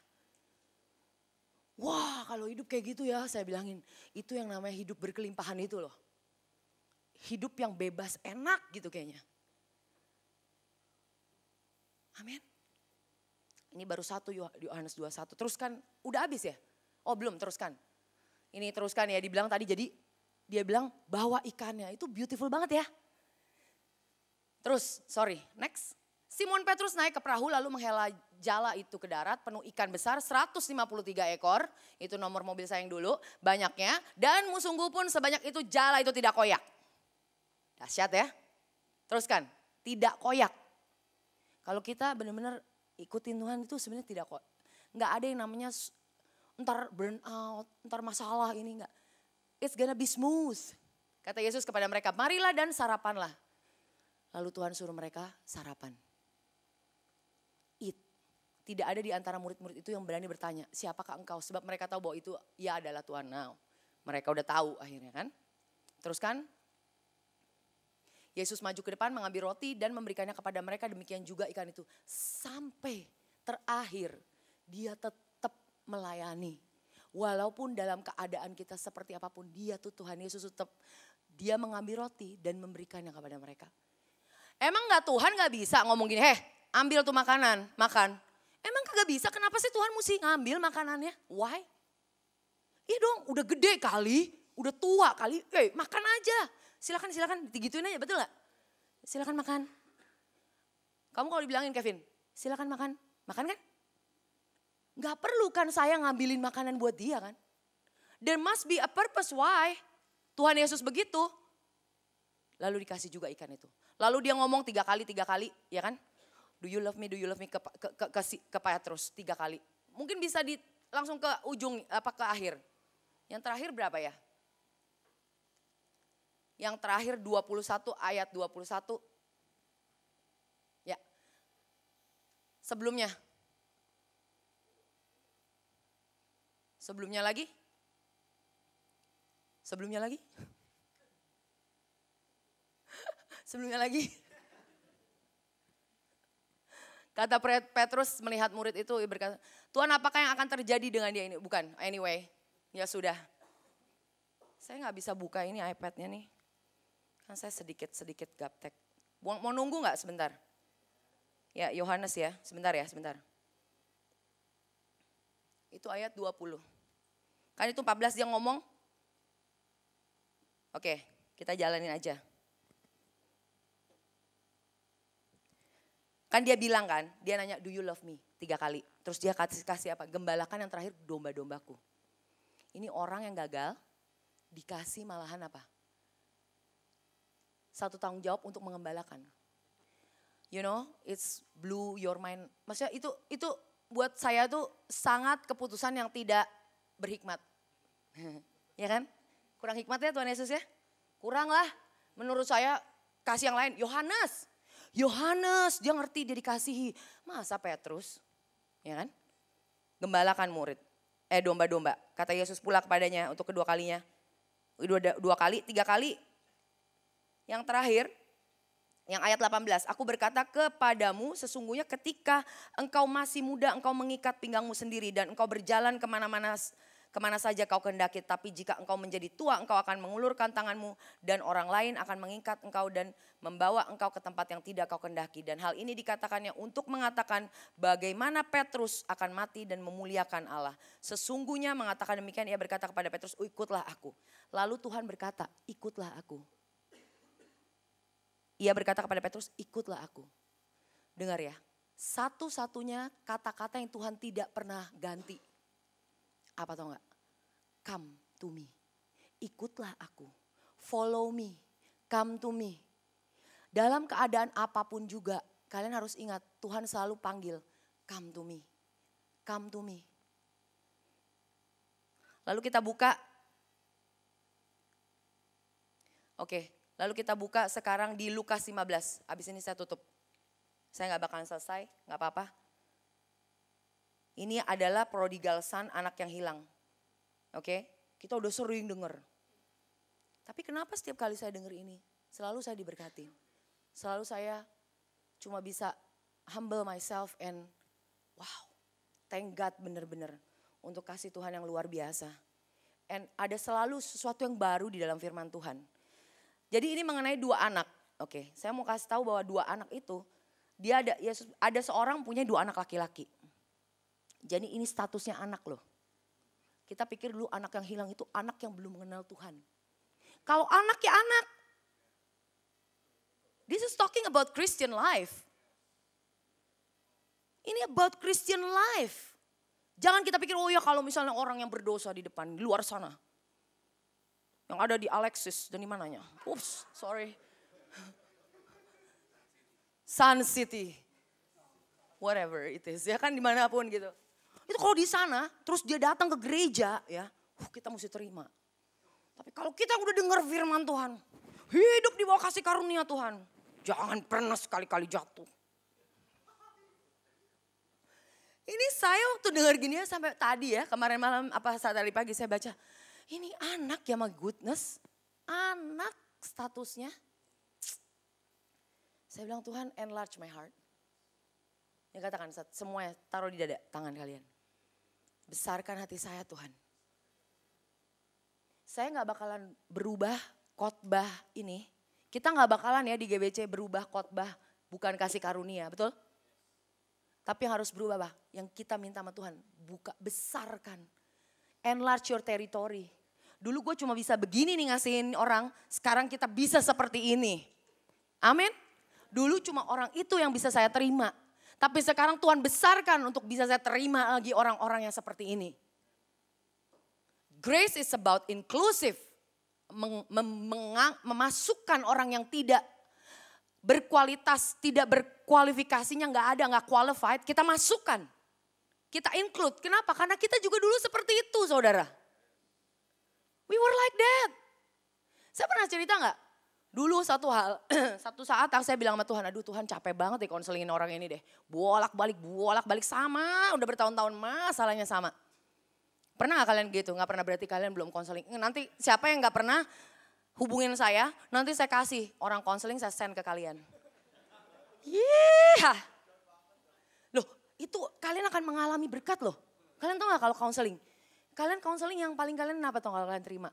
Wah kalau hidup kayak gitu ya saya bilangin, itu yang namanya hidup berkelimpahan itu loh. Hidup yang bebas, enak gitu kayaknya. Amin. Ini baru satu Yohanes dua puluh satu. Teruskan, udah habis ya? Oh belum, teruskan. Ini teruskan ya, dibilang tadi jadi dia bilang bawa ikannya. Itu beautiful banget ya. Terus, sorry, next. Simon Petrus naik ke perahu lalu menghela jala itu ke darat penuh ikan besar seratus lima puluh tiga ekor. Itu nomor mobil saya yang dulu, banyaknya. Dan sungguh pun sebanyak itu jala itu tidak koyak. Dahsyat ya. Teruskan, tidak koyak. Kalau kita benar-benar ikutin Tuhan itu sebenarnya tidak kok. Enggak ada yang namanya ntar burn out, ntar masalah ini enggak. It's gonna be smooth. Kata Yesus kepada mereka, marilah dan sarapanlah. Lalu Tuhan suruh mereka sarapan. Eat. Tidak ada di antara murid-murid itu yang berani bertanya, siapakah engkau? Sebab mereka tahu bahwa itu ya adalah Tuhan. Now, mereka udah tahu akhirnya kan. Teruskan. Yesus maju ke depan mengambil roti dan memberikannya kepada mereka, demikian juga ikan itu. Sampai terakhir dia tetap melayani. Walaupun dalam keadaan kita seperti apapun, dia tuh Tuhan Yesus tetap dia mengambil roti dan memberikannya kepada mereka. Emang gak Tuhan gak bisa ngomong gini, heh ambil tuh makanan, makan. Emang kagak bisa, kenapa sih Tuhan mesti ngambil makanannya? Why? Iya dong, udah gede kali, udah tua kali, eh makan aja. Silakan, silakan, digituin aja, betul gak? Silakan makan. Kamu kalau dibilangin Kevin, silakan makan, makan kan? Gak perlu kan saya ngambilin makanan buat dia kan? There must be a purpose why Tuhan Yesus begitu. Lalu dikasih juga ikan itu. Lalu dia ngomong tiga kali, tiga kali, ya kan? Do you love me, do you love me ke, ke, ke, ke, ke Petrus tiga kali. Mungkin bisa di, langsung ke ujung, apa ke akhir. Yang terakhir berapa ya? Yang terakhir dua puluh satu ayat dua puluh satu. Ya. Sebelumnya. Sebelumnya lagi. Sebelumnya lagi. Sebelumnya lagi. Kata Petrus melihat murid itu berkata, Tuhan apakah yang akan terjadi dengan dia ini? Bukan, anyway. Ya sudah. Saya gak bisa buka ini iPad-nya nih. Kan saya sedikit-sedikit gaptek. Mau nunggu gak sebentar? Ya Yohanes ya, sebentar ya, sebentar. Itu ayat dua puluh. Kan itu empat belas dia ngomong. Oke, kita jalanin aja. Kan dia bilang kan, dia nanya do you love me? Tiga kali. Terus dia kasih, kasih apa? Gembalakan yang terakhir domba-dombaku. Ini orang yang gagal dikasih malahan apa? Satu tanggung jawab untuk mengembalakan. You know, it's blew your mind. Maksudnya itu itu buat saya tuh sangat keputusan yang tidak berhikmat. Ya kan? Kurang hikmat ya Tuhan Yesus ya? Kurang lah. Menurut saya kasih yang lain. Yohanes. Yohanes dia ngerti dia dikasihi. Masa Petrus? Ya kan? Gembalakan murid. Eh domba-domba. Kata Yesus pula kepadanya untuk kedua kalinya. Dua, dua kali, tiga kali. Yang terakhir, yang ayat delapan belas. Aku berkata kepadamu sesungguhnya ketika engkau masih muda engkau mengikat pinggangmu sendiri. Dan engkau berjalan kemana-mana kemana saja kau kehendaki. Tapi jika engkau menjadi tua engkau akan mengulurkan tanganmu. Dan orang lain akan mengikat engkau dan membawa engkau ke tempat yang tidak kau kehendaki. Dan hal ini dikatakannya untuk mengatakan bagaimana Petrus akan mati dan memuliakan Allah. Sesungguhnya mengatakan demikian ia berkata kepada Petrus, ikutlah aku. Lalu Tuhan berkata, ikutlah aku. Ia berkata kepada Petrus, ikutlah aku. Dengar ya, satu-satunya kata-kata yang Tuhan tidak pernah ganti. Apa tau gak? Come to me. Ikutlah aku. Follow me. Come to me. Dalam keadaan apapun juga, kalian harus ingat Tuhan selalu panggil, come to me. Come to me. Lalu kita buka. Oke. Lalu kita buka sekarang di Lukas lima belas. Habis ini saya tutup. Saya gak bakalan selesai, gak apa-apa. Ini adalah prodigal son, anak yang hilang. Oke, kita udah sering denger. Tapi kenapa setiap kali saya denger ini, selalu saya diberkati. Selalu saya cuma bisa humble myself and wow, thank God bener-bener untuk kasih Tuhan yang luar biasa. And ada selalu sesuatu yang baru di dalam firman Tuhan. Jadi ini mengenai dua anak. Oke, saya mau kasih tahu bahwa dua anak itu, dia ada ya, ada seorang punya dua anak laki-laki. Jadi ini statusnya anak loh. Kita pikir dulu anak yang hilang itu anak yang belum mengenal Tuhan. Kalau anak ya anak. This is talking about Christian life. Ini about Christian life. Jangan kita pikir, oh ya kalau misalnya orang yang berdosa di depan, di luar sana. Yang ada di Alexis dan di mananya. Oops, sorry. Sun City. Whatever it is, ya kan dimanapun gitu. Itu kalau di sana, terus dia datang ke gereja ya, uh, kita mesti terima. Tapi kalau kita udah dengar firman Tuhan, hidup di bawah kasih karunia Tuhan, jangan pernah sekali-kali jatuh. Ini saya waktu dengar gini ya sampai tadi ya, kemarin malam apa saat tadi pagi saya baca, ini anak ya my goodness, anak statusnya. Saya bilang Tuhan enlarge my heart. Ya katakan semuanya taruh di dada tangan kalian. Besarkan hati saya Tuhan. Saya gak bakalan berubah khotbah ini. Kita gak bakalan ya di G B C berubah khotbah bukan kasih karunia, betul? Tapi yang harus berubah bah, yang kita minta sama Tuhan, buka, besarkan. Enlarge your territory. Dulu gue cuma bisa begini nih ngasihin orang, sekarang kita bisa seperti ini. Amin. Dulu cuma orang itu yang bisa saya terima. Tapi sekarang Tuhan besarkan untuk bisa saya terima lagi orang-orang yang seperti ini. Grace is about inclusive. Mem- mem- memasukkan orang yang tidak berkualitas, tidak berkualifikasinya, gak ada, gak qualified. Kita masukkan, kita include. Kenapa? Karena kita juga dulu seperti itu saudara. We were like that. Saya pernah cerita gak? Dulu satu hal, satu saat saya bilang sama Tuhan, aduh Tuhan capek banget deh konselingin orang ini deh. Bolak-balik, bolak-balik sama, udah bertahun-tahun masalahnya sama. Pernah gak kalian gitu? Gak pernah berarti kalian belum konseling. Nanti siapa yang gak pernah hubungin saya, nanti saya kasih orang konseling saya send ke kalian. Iya. Loh itu kalian akan mengalami berkat loh. Kalian tahu gak kalau konseling? Kalian konseling yang paling kalian apa tuh kalau kalian terima?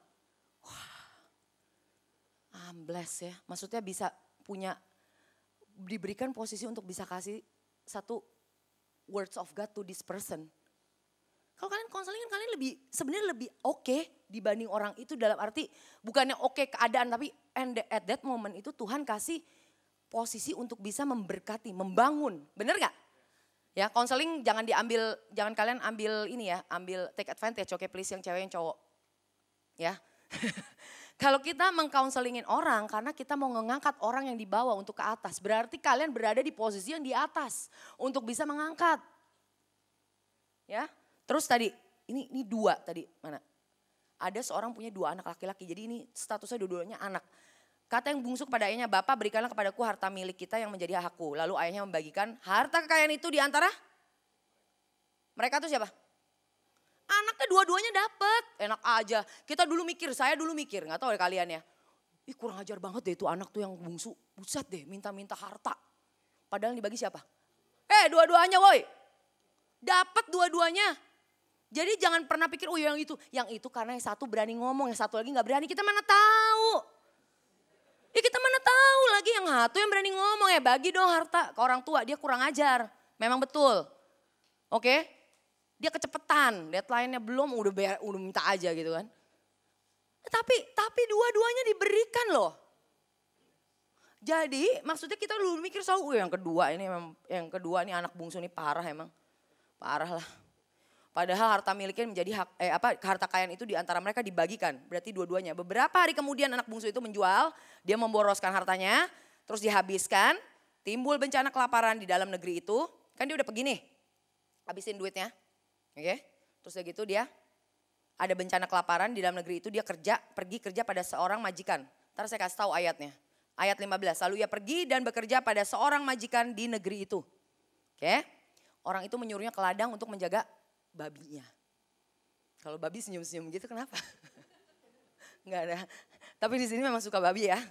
I'm blessed ya, maksudnya bisa punya, diberikan posisi untuk bisa kasih satu words of God to this person. Kalau kalian konseling kan kalian lebih, sebenarnya lebih oke okay dibanding orang itu dalam arti bukannya oke okay keadaan tapi and at that moment itu Tuhan kasih posisi untuk bisa memberkati, membangun, bener gak? Ya konseling jangan diambil, jangan kalian ambil ini ya, ambil take advantage, oke okay, please yang cewek yang cowok. Ya. Kalau kita mengcounselingin orang karena kita mau mengangkat orang yang di bawah untuk ke atas. Berarti kalian berada di posisi yang di atas untuk bisa mengangkat. Ya, terus tadi ini ini dua tadi mana? Ada seorang punya dua anak laki-laki. Jadi ini statusnya dua-duanya anak. Kata yang bungsu kepada ayahnya, Bapa berikanlah kepadaku harta milik kita yang menjadi hakku. Lalu ayahnya membagikan harta kekayaan itu di antara mereka tuh siapa? Anaknya dua-duanya dapat, enak aja. Kita dulu mikir, saya dulu mikir, nggak tahu ya kalian ya. Ih kurang ajar banget deh itu anak tuh yang bungsu, buset deh minta-minta harta. Padahal yang dibagi siapa? Eh dua-duanya woi, dapat dua-duanya. Jadi jangan pernah pikir oh yang itu, yang itu karena yang satu berani ngomong, yang satu lagi nggak berani. Kita mana tahu? Ya kita mana tahu lagi yang satu yang berani ngomong ya bagi dong harta ke orang tua, dia kurang ajar, memang betul. Oke? Okay? Dia kecepetan, deadline-nya belum, udah bayar, udah minta aja gitu kan. Tapi tapi dua-duanya diberikan loh. Jadi maksudnya kita dulu mikir selalu, yang kedua ini memang, yang kedua ini anak bungsu ini parah emang. Parah lah. Padahal harta miliknya menjadi hak, eh apa harta kekayaan itu di antara mereka dibagikan. Berarti dua-duanya. Beberapa hari kemudian anak bungsu itu menjual, dia memboroskan hartanya, terus dihabiskan, timbul bencana kelaparan di dalam negeri itu. Kan dia udah pergi nih, habisin duitnya. Oke, okay. Terus udah gitu dia ada bencana kelaparan di dalam negeri itu, dia kerja, pergi kerja pada seorang majikan. Ntar saya kasih tahu ayatnya. Ayat lima belas, lalu ia pergi dan bekerja pada seorang majikan di negeri itu. Oke, okay. orang itu menyuruhnya ke ladang untuk menjaga babinya. Kalau babi senyum-senyum gitu kenapa? Enggak ada. Tapi di sini memang suka babi ya.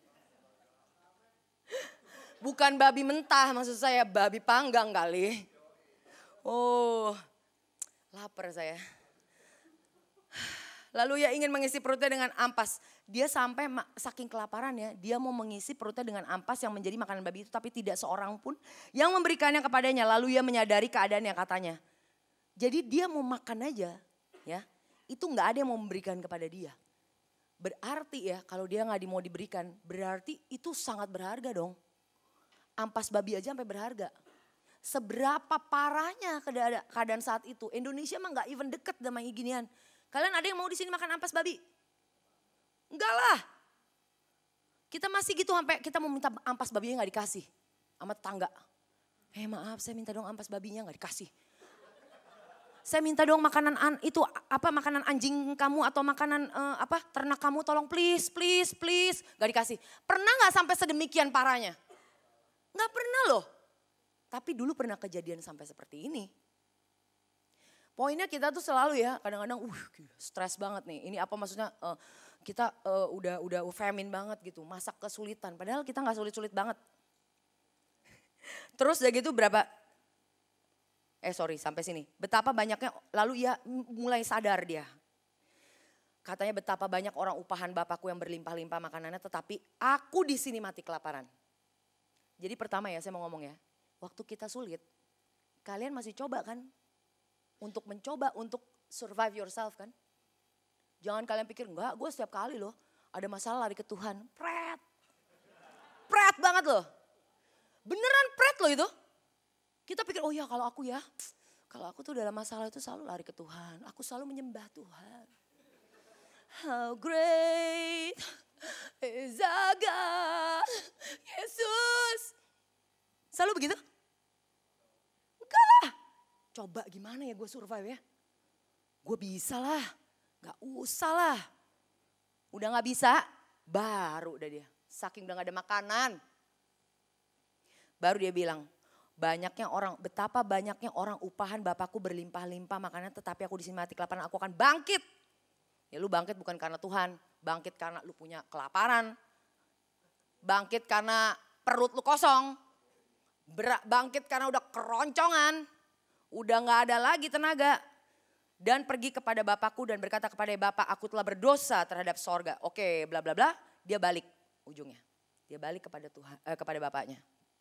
Bukan babi mentah, maksud saya babi panggang kali. Oh, lapar saya. Lalu ia ingin mengisi perutnya dengan ampas. Dia sampai saking kelaparannya, dia mau mengisi perutnya dengan ampas yang menjadi makanan babi itu. Tapi tidak seorang pun yang memberikannya kepadanya. Lalu ia menyadari keadaannya katanya. Jadi dia mau makan aja, ya. Itu nggak ada yang mau memberikan kepada dia. Berarti ya kalau dia nggak mau diberikan, berarti itu sangat berharga dong. Ampas babi aja sampai berharga. Seberapa parahnya keadaan saat itu. Indonesia mah gak even deket sama ginian. Kalian ada yang mau di sini makan ampas babi? Enggak lah. Kita masih gitu sampai kita mau minta ampas babinya gak dikasih. Sama tetangga. Eh maaf saya minta dong ampas babinya gak dikasih. Saya minta dong makanan an, itu apa makanan anjing kamu atau makanan uh, apa ternak kamu tolong please please please gak dikasih. Pernah gak sampai sedemikian parahnya? Gak pernah loh. Tapi dulu pernah kejadian sampai seperti ini. Poinnya kita tuh selalu ya kadang-kadang uh stres banget nih. Ini apa maksudnya uh, kita uh, udah udah famine banget gitu. Masak kesulitan padahal kita gak sulit-sulit banget. Terus udah gitu berapa, eh sorry sampai sini. Betapa banyaknya lalu ia mulai sadar dia. Katanya betapa banyak orang upahan Bapakku yang berlimpah-limpah makanannya tetapi aku di sini mati kelaparan. Jadi pertama ya saya mau ngomong ya, waktu kita sulit, kalian masih coba kan? Untuk mencoba untuk survive yourself kan? Jangan kalian pikir enggak, gue setiap kali loh ada masalah lari ke Tuhan. Pret, pret banget loh. Beneran pret loh itu. Kita pikir oh ya kalau aku ya, kalau aku tuh dalam masalah itu selalu lari ke Tuhan. Aku selalu menyembah Tuhan. How great is our God, Yesus. Selalu begitu? Enggak lah. Coba gimana ya gue survive ya. Gue bisa lah, gak usah lah. Udah gak bisa, baru udah dia. Saking udah gak ada makanan. Baru dia bilang, banyaknya orang, betapa banyaknya orang upahan Bapakku berlimpah-limpah makanan tetapi aku di sini mati kelaparan, aku akan bangkit. Ya lu bangkit bukan karena Tuhan, bangkit karena lu punya kelaparan. Bangkit karena perut lu kosong. Bangkit karena udah keroncongan. Udah gak ada lagi tenaga. Dan pergi kepada Bapakku dan berkata kepada Bapak, aku telah berdosa terhadap sorga. Oke bla bla bla, dia balik ujungnya. Dia balik kepada Tuhan, eh, kepada Bapaknya.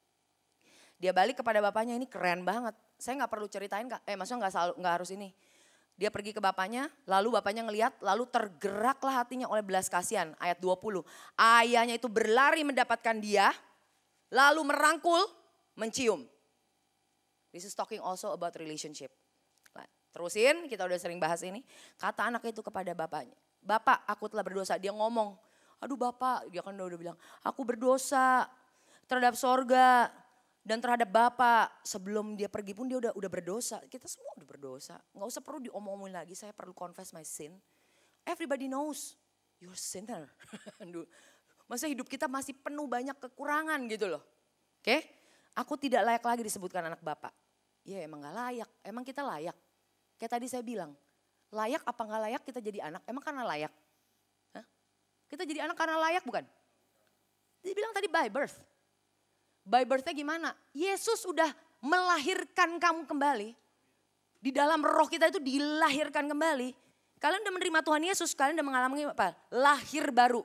Dia balik kepada Bapaknya, ini keren banget. Saya gak perlu ceritain, eh maksudnya gak, selalu, gak harus ini. Dia pergi ke Bapaknya, lalu Bapaknya ngelihat, lalu tergeraklah hatinya oleh belas kasihan. Ayat dua puluh, ayahnya itu berlari mendapatkan dia, lalu merangkul, mencium. This is talking also about relationship. Nah, terusin, kita udah sering bahas ini. Kata anak itu kepada bapaknya, Bapak aku telah berdosa. Dia ngomong, aduh Bapak, dia kan udah bilang, aku berdosa terhadap sorga. Dan terhadap Bapak, sebelum dia pergi pun dia udah udah berdosa. Kita semua udah berdosa. Gak usah perlu diomong-omongin lagi, saya perlu confess my sin. Everybody knows you're sinner. Maksudnya hidup kita masih penuh banyak kekurangan gitu loh. Oke, okay? Aku tidak layak lagi disebutkan anak Bapak. Ya emang gak layak, emang kita layak. Kayak tadi saya bilang, layak apa gak layak kita jadi anak, emang karena layak. Hah? Kita jadi anak karena layak bukan? Dia bilang tadi by birth. By birth-nya gimana? Yesus udah melahirkan kamu kembali. Di dalam roh kita itu dilahirkan kembali. Kalian udah menerima Tuhan Yesus, kalian udah mengalami apa? Lahir baru.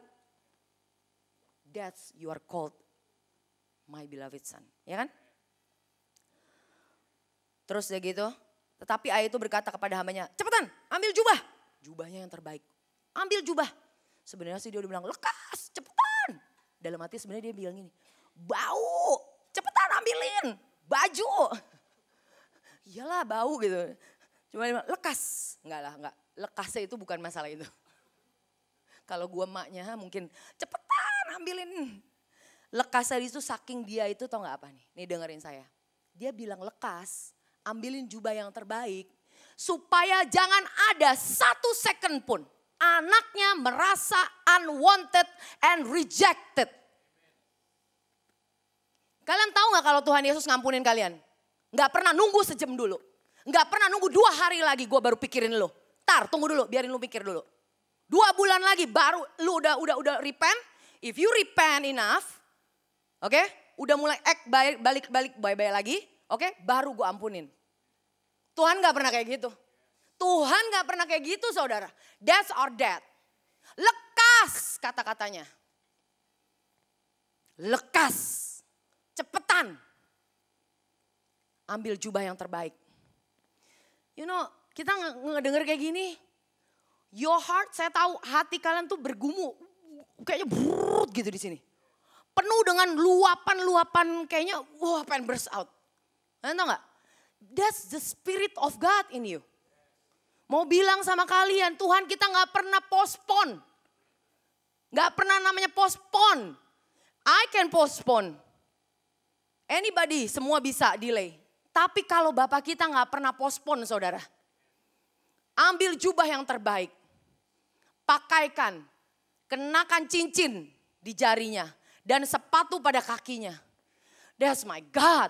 That's you are called my beloved son. Ya kan? Terus ya gitu. Tetapi ayah itu berkata kepada hambanya, cepetan ambil jubah. Jubahnya yang terbaik. Ambil jubah. Sebenarnya sih dia udah bilang, lekas cepetan. Dalam hati sebenarnya dia bilang gini, bau, cepetan ambilin baju. Iyalah bau gitu. Cuma dia bilang, lekas. Enggak lah, enggak. Lekasnya itu bukan masalah itu. Kalau gua emaknya mungkin cepetan ambilin. Lekasnya itu saking dia itu tau gak apa nih. Nih dengerin saya. Dia bilang lekas, ambilin jubah yang terbaik. Supaya jangan ada satu second pun anaknya merasa unwanted and rejected. Kalian tahu gak kalau Tuhan Yesus ngampunin kalian? Gak pernah nunggu sejam dulu. Gak pernah nunggu dua hari lagi gue baru pikirin lo. Tar, tunggu dulu, biarin lu pikir dulu. Dua bulan lagi baru lu udah udah udah repent. If you repent enough, oke, okay, udah mulai act balik-balik baik-baik lagi, oke, okay, baru gue ampunin. Tuhan gak pernah kayak gitu. Tuhan gak pernah kayak gitu saudara. That's our death. Lekas kata-katanya. Lekas. Cepetan. Ambil jubah yang terbaik. You know, kita ngedenger kayak gini. Your heart, saya tahu hati kalian tuh bergumul. Kayaknya brut gitu di sini. Penuh dengan luapan-luapan kayaknya wah pengen burst out. Kalian tahu gak? That's the spirit of God in you. Mau bilang sama kalian, Tuhan kita gak pernah postpone. Gak pernah namanya postpone. I can postpone. Anybody, semua bisa delay. Tapi kalau Bapak kita gak pernah postpone saudara. Ambil jubah yang terbaik. Pakaikan. Kenakan cincin di jarinya. Dan sepatu pada kakinya. That's my God.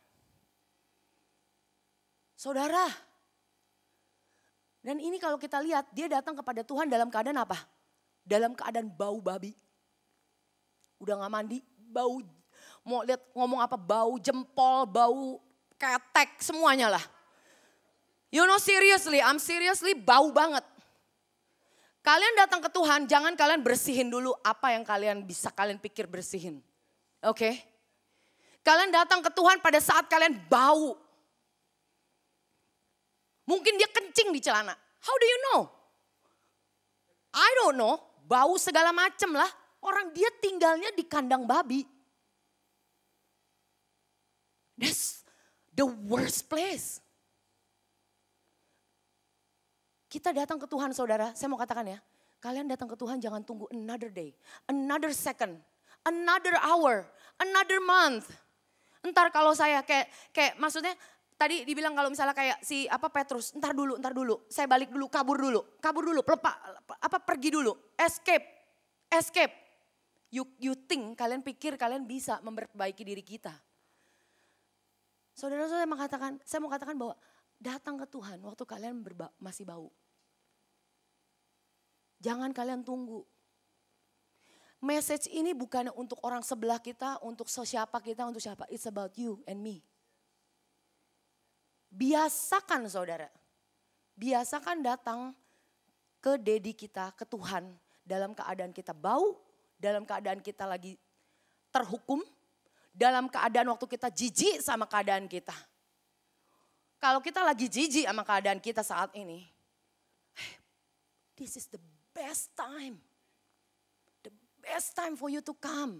Saudara. Dan ini kalau kita lihat dia datang kepada Tuhan dalam keadaan apa? Dalam keadaan bau babi. Udah gak mandi, bau, mau lihat ngomong apa, bau jempol, bau ketek, semuanya lah. You know seriously, I'm seriously bau banget. Kalian datang ke Tuhan, jangan kalian bersihin dulu apa yang kalian bisa kalian pikir bersihin. Oke? Okay? Kalian datang ke Tuhan pada saat kalian bau. Mungkin dia kencing di celana. How do you know? I don't know. Bau segala macam lah. Orang dia tinggalnya di kandang babi. That's the worst place. Kita datang ke Tuhan saudara. Saya mau katakan ya. Kalian datang ke Tuhan jangan tunggu another day. Another second. Another hour. Another month. Entar kalau saya kayak, kayak maksudnya. Tadi dibilang kalau misalnya kayak si apa Petrus, entar dulu, entar dulu, saya balik dulu, kabur dulu, kabur dulu, pelepak, apa pergi dulu, escape, escape. You, you think, kalian pikir kalian bisa memperbaiki diri kita. Saudara-saudara saya mengatakan, saya mau katakan bahwa datang ke Tuhan waktu kalian berba, masih bau. Jangan kalian tunggu. Message ini bukan untuk orang sebelah kita, untuk siapa kita, untuk siapa. It's about you and me. Biasakan saudara, biasakan datang ke Dedi kita, ke Tuhan dalam keadaan kita bau, dalam keadaan kita lagi terhukum, dalam keadaan waktu kita jijik sama keadaan kita. Kalau kita lagi jijik sama keadaan kita saat ini, this is the best time, the best time for you to come.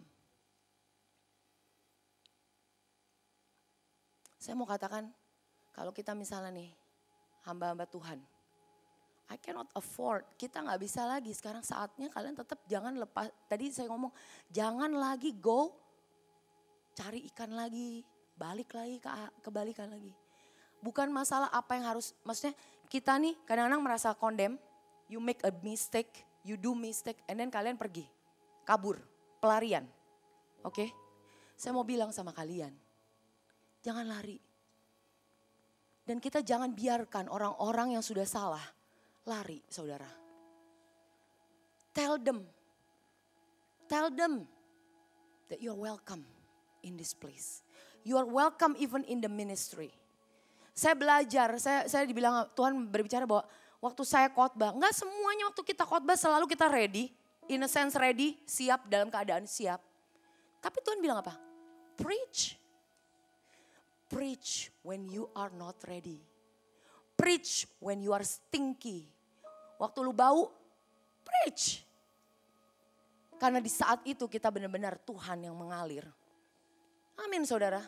Saya mau katakan, kalau kita misalnya nih, hamba-hamba Tuhan. I cannot afford, kita gak bisa lagi. Sekarang saatnya kalian tetap jangan lepas. Tadi saya ngomong, jangan lagi go cari ikan lagi. Balik lagi, ke, kebalikan lagi. Bukan masalah apa yang harus, maksudnya kita nih kadang-kadang merasa condemn. You make a mistake, you do mistake, and then kalian pergi. Kabur, pelarian. Oke? Okay? Saya mau bilang sama kalian, jangan lari. Dan kita jangan biarkan orang-orang yang sudah salah lari saudara. Tell them, tell them that you are welcome in this place. You are welcome even in the ministry. Saya belajar, saya, saya dibilang Tuhan berbicara bahwa waktu saya khotbah, enggak semuanya waktu kita khotbah selalu kita ready. In a sense ready, siap dalam keadaan siap. Tapi Tuhan bilang apa? Preach. Preach when you are not ready. Preach when you are stinky. Waktu lu bau, preach. Karena di saat itu kita benar-benar Tuhan yang mengalir. Amin saudara.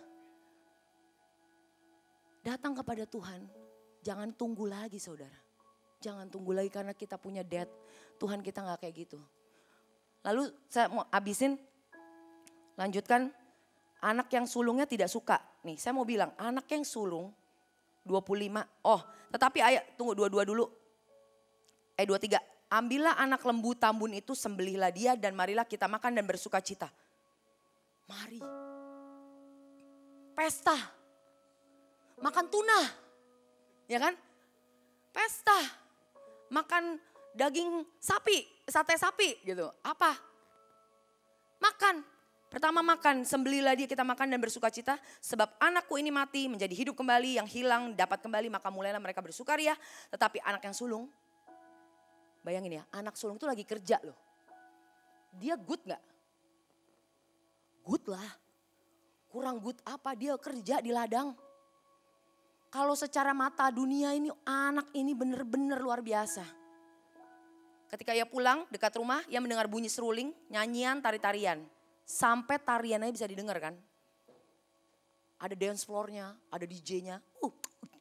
Datang kepada Tuhan, jangan tunggu lagi saudara. Jangan tunggu lagi karena kita punya debt. Tuhan kita gak kayak gitu. Lalu saya mau habisin, lanjutkan. Anak yang sulungnya tidak suka. Nih saya mau bilang anak yang sulung dua puluh lima. Oh tetapi ayat tunggu dua puluh dua dulu. Eh dua puluh tiga. Ambillah anak lembu tambun itu sembelihlah dia dan marilah kita makan dan bersuka cita. Mari. Pesta. makan tuna, ya kan? Pesta, makan daging sapi, sate sapi gitu. Apa? Makan. Pertama makan, sembelilah dia kita makan dan bersuka cita. Sebab anakku ini mati menjadi hidup kembali, yang hilang dapat kembali. Maka mulailah mereka bersukaria. Tetapi anak yang sulung, bayangin ya, anak sulung itu lagi kerja loh. Dia good gak? Good lah. Kurang good apa? Dia kerja di ladang. Kalau secara mata dunia ini anak ini benar-benar luar biasa. Ketika ia pulang dekat rumah, ia mendengar bunyi seruling, nyanyian, tari-tarian. Sampai tariannya bisa didengar kan. Ada dance floor-nya, ada D J-nya. Uh.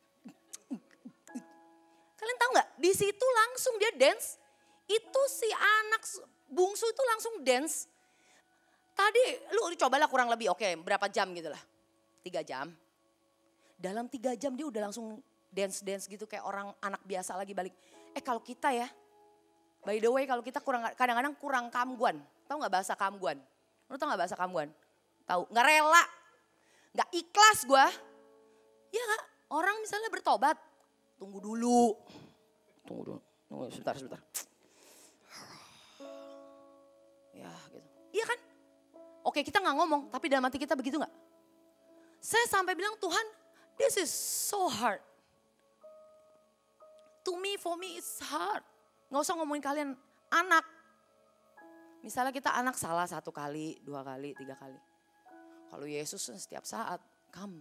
Kalian tahu gak? Di situ langsung dia dance. Itu si anak bungsu itu langsung dance. Tadi lu cobalah kurang lebih oke berapa jam gitu lah. Tiga jam. Dalam tiga jam dia udah langsung dance-dance gitu kayak orang anak biasa lagi balik. Eh kalau kita ya, by the way kalau kita kurang kadang-kadang kurang kamguan. Tahu gak bahasa kamguan? Lu tau gak bahasa kamguan? Tahu? Gak rela, gak ikhlas gue. Ya gak? Orang misalnya bertobat, tunggu dulu. Tunggu dulu, tunggu sebentar, sebentar. Ya gitu. Iya kan? Oke kita gak ngomong, tapi dalam hati kita begitu gak? Saya sampai bilang Tuhan, this is so hard. To me, for me it's hard. Gak usah ngomongin kalian anak. Misalnya kita anak salah satu kali, dua kali, tiga kali. Kalau Yesus setiap saat, come.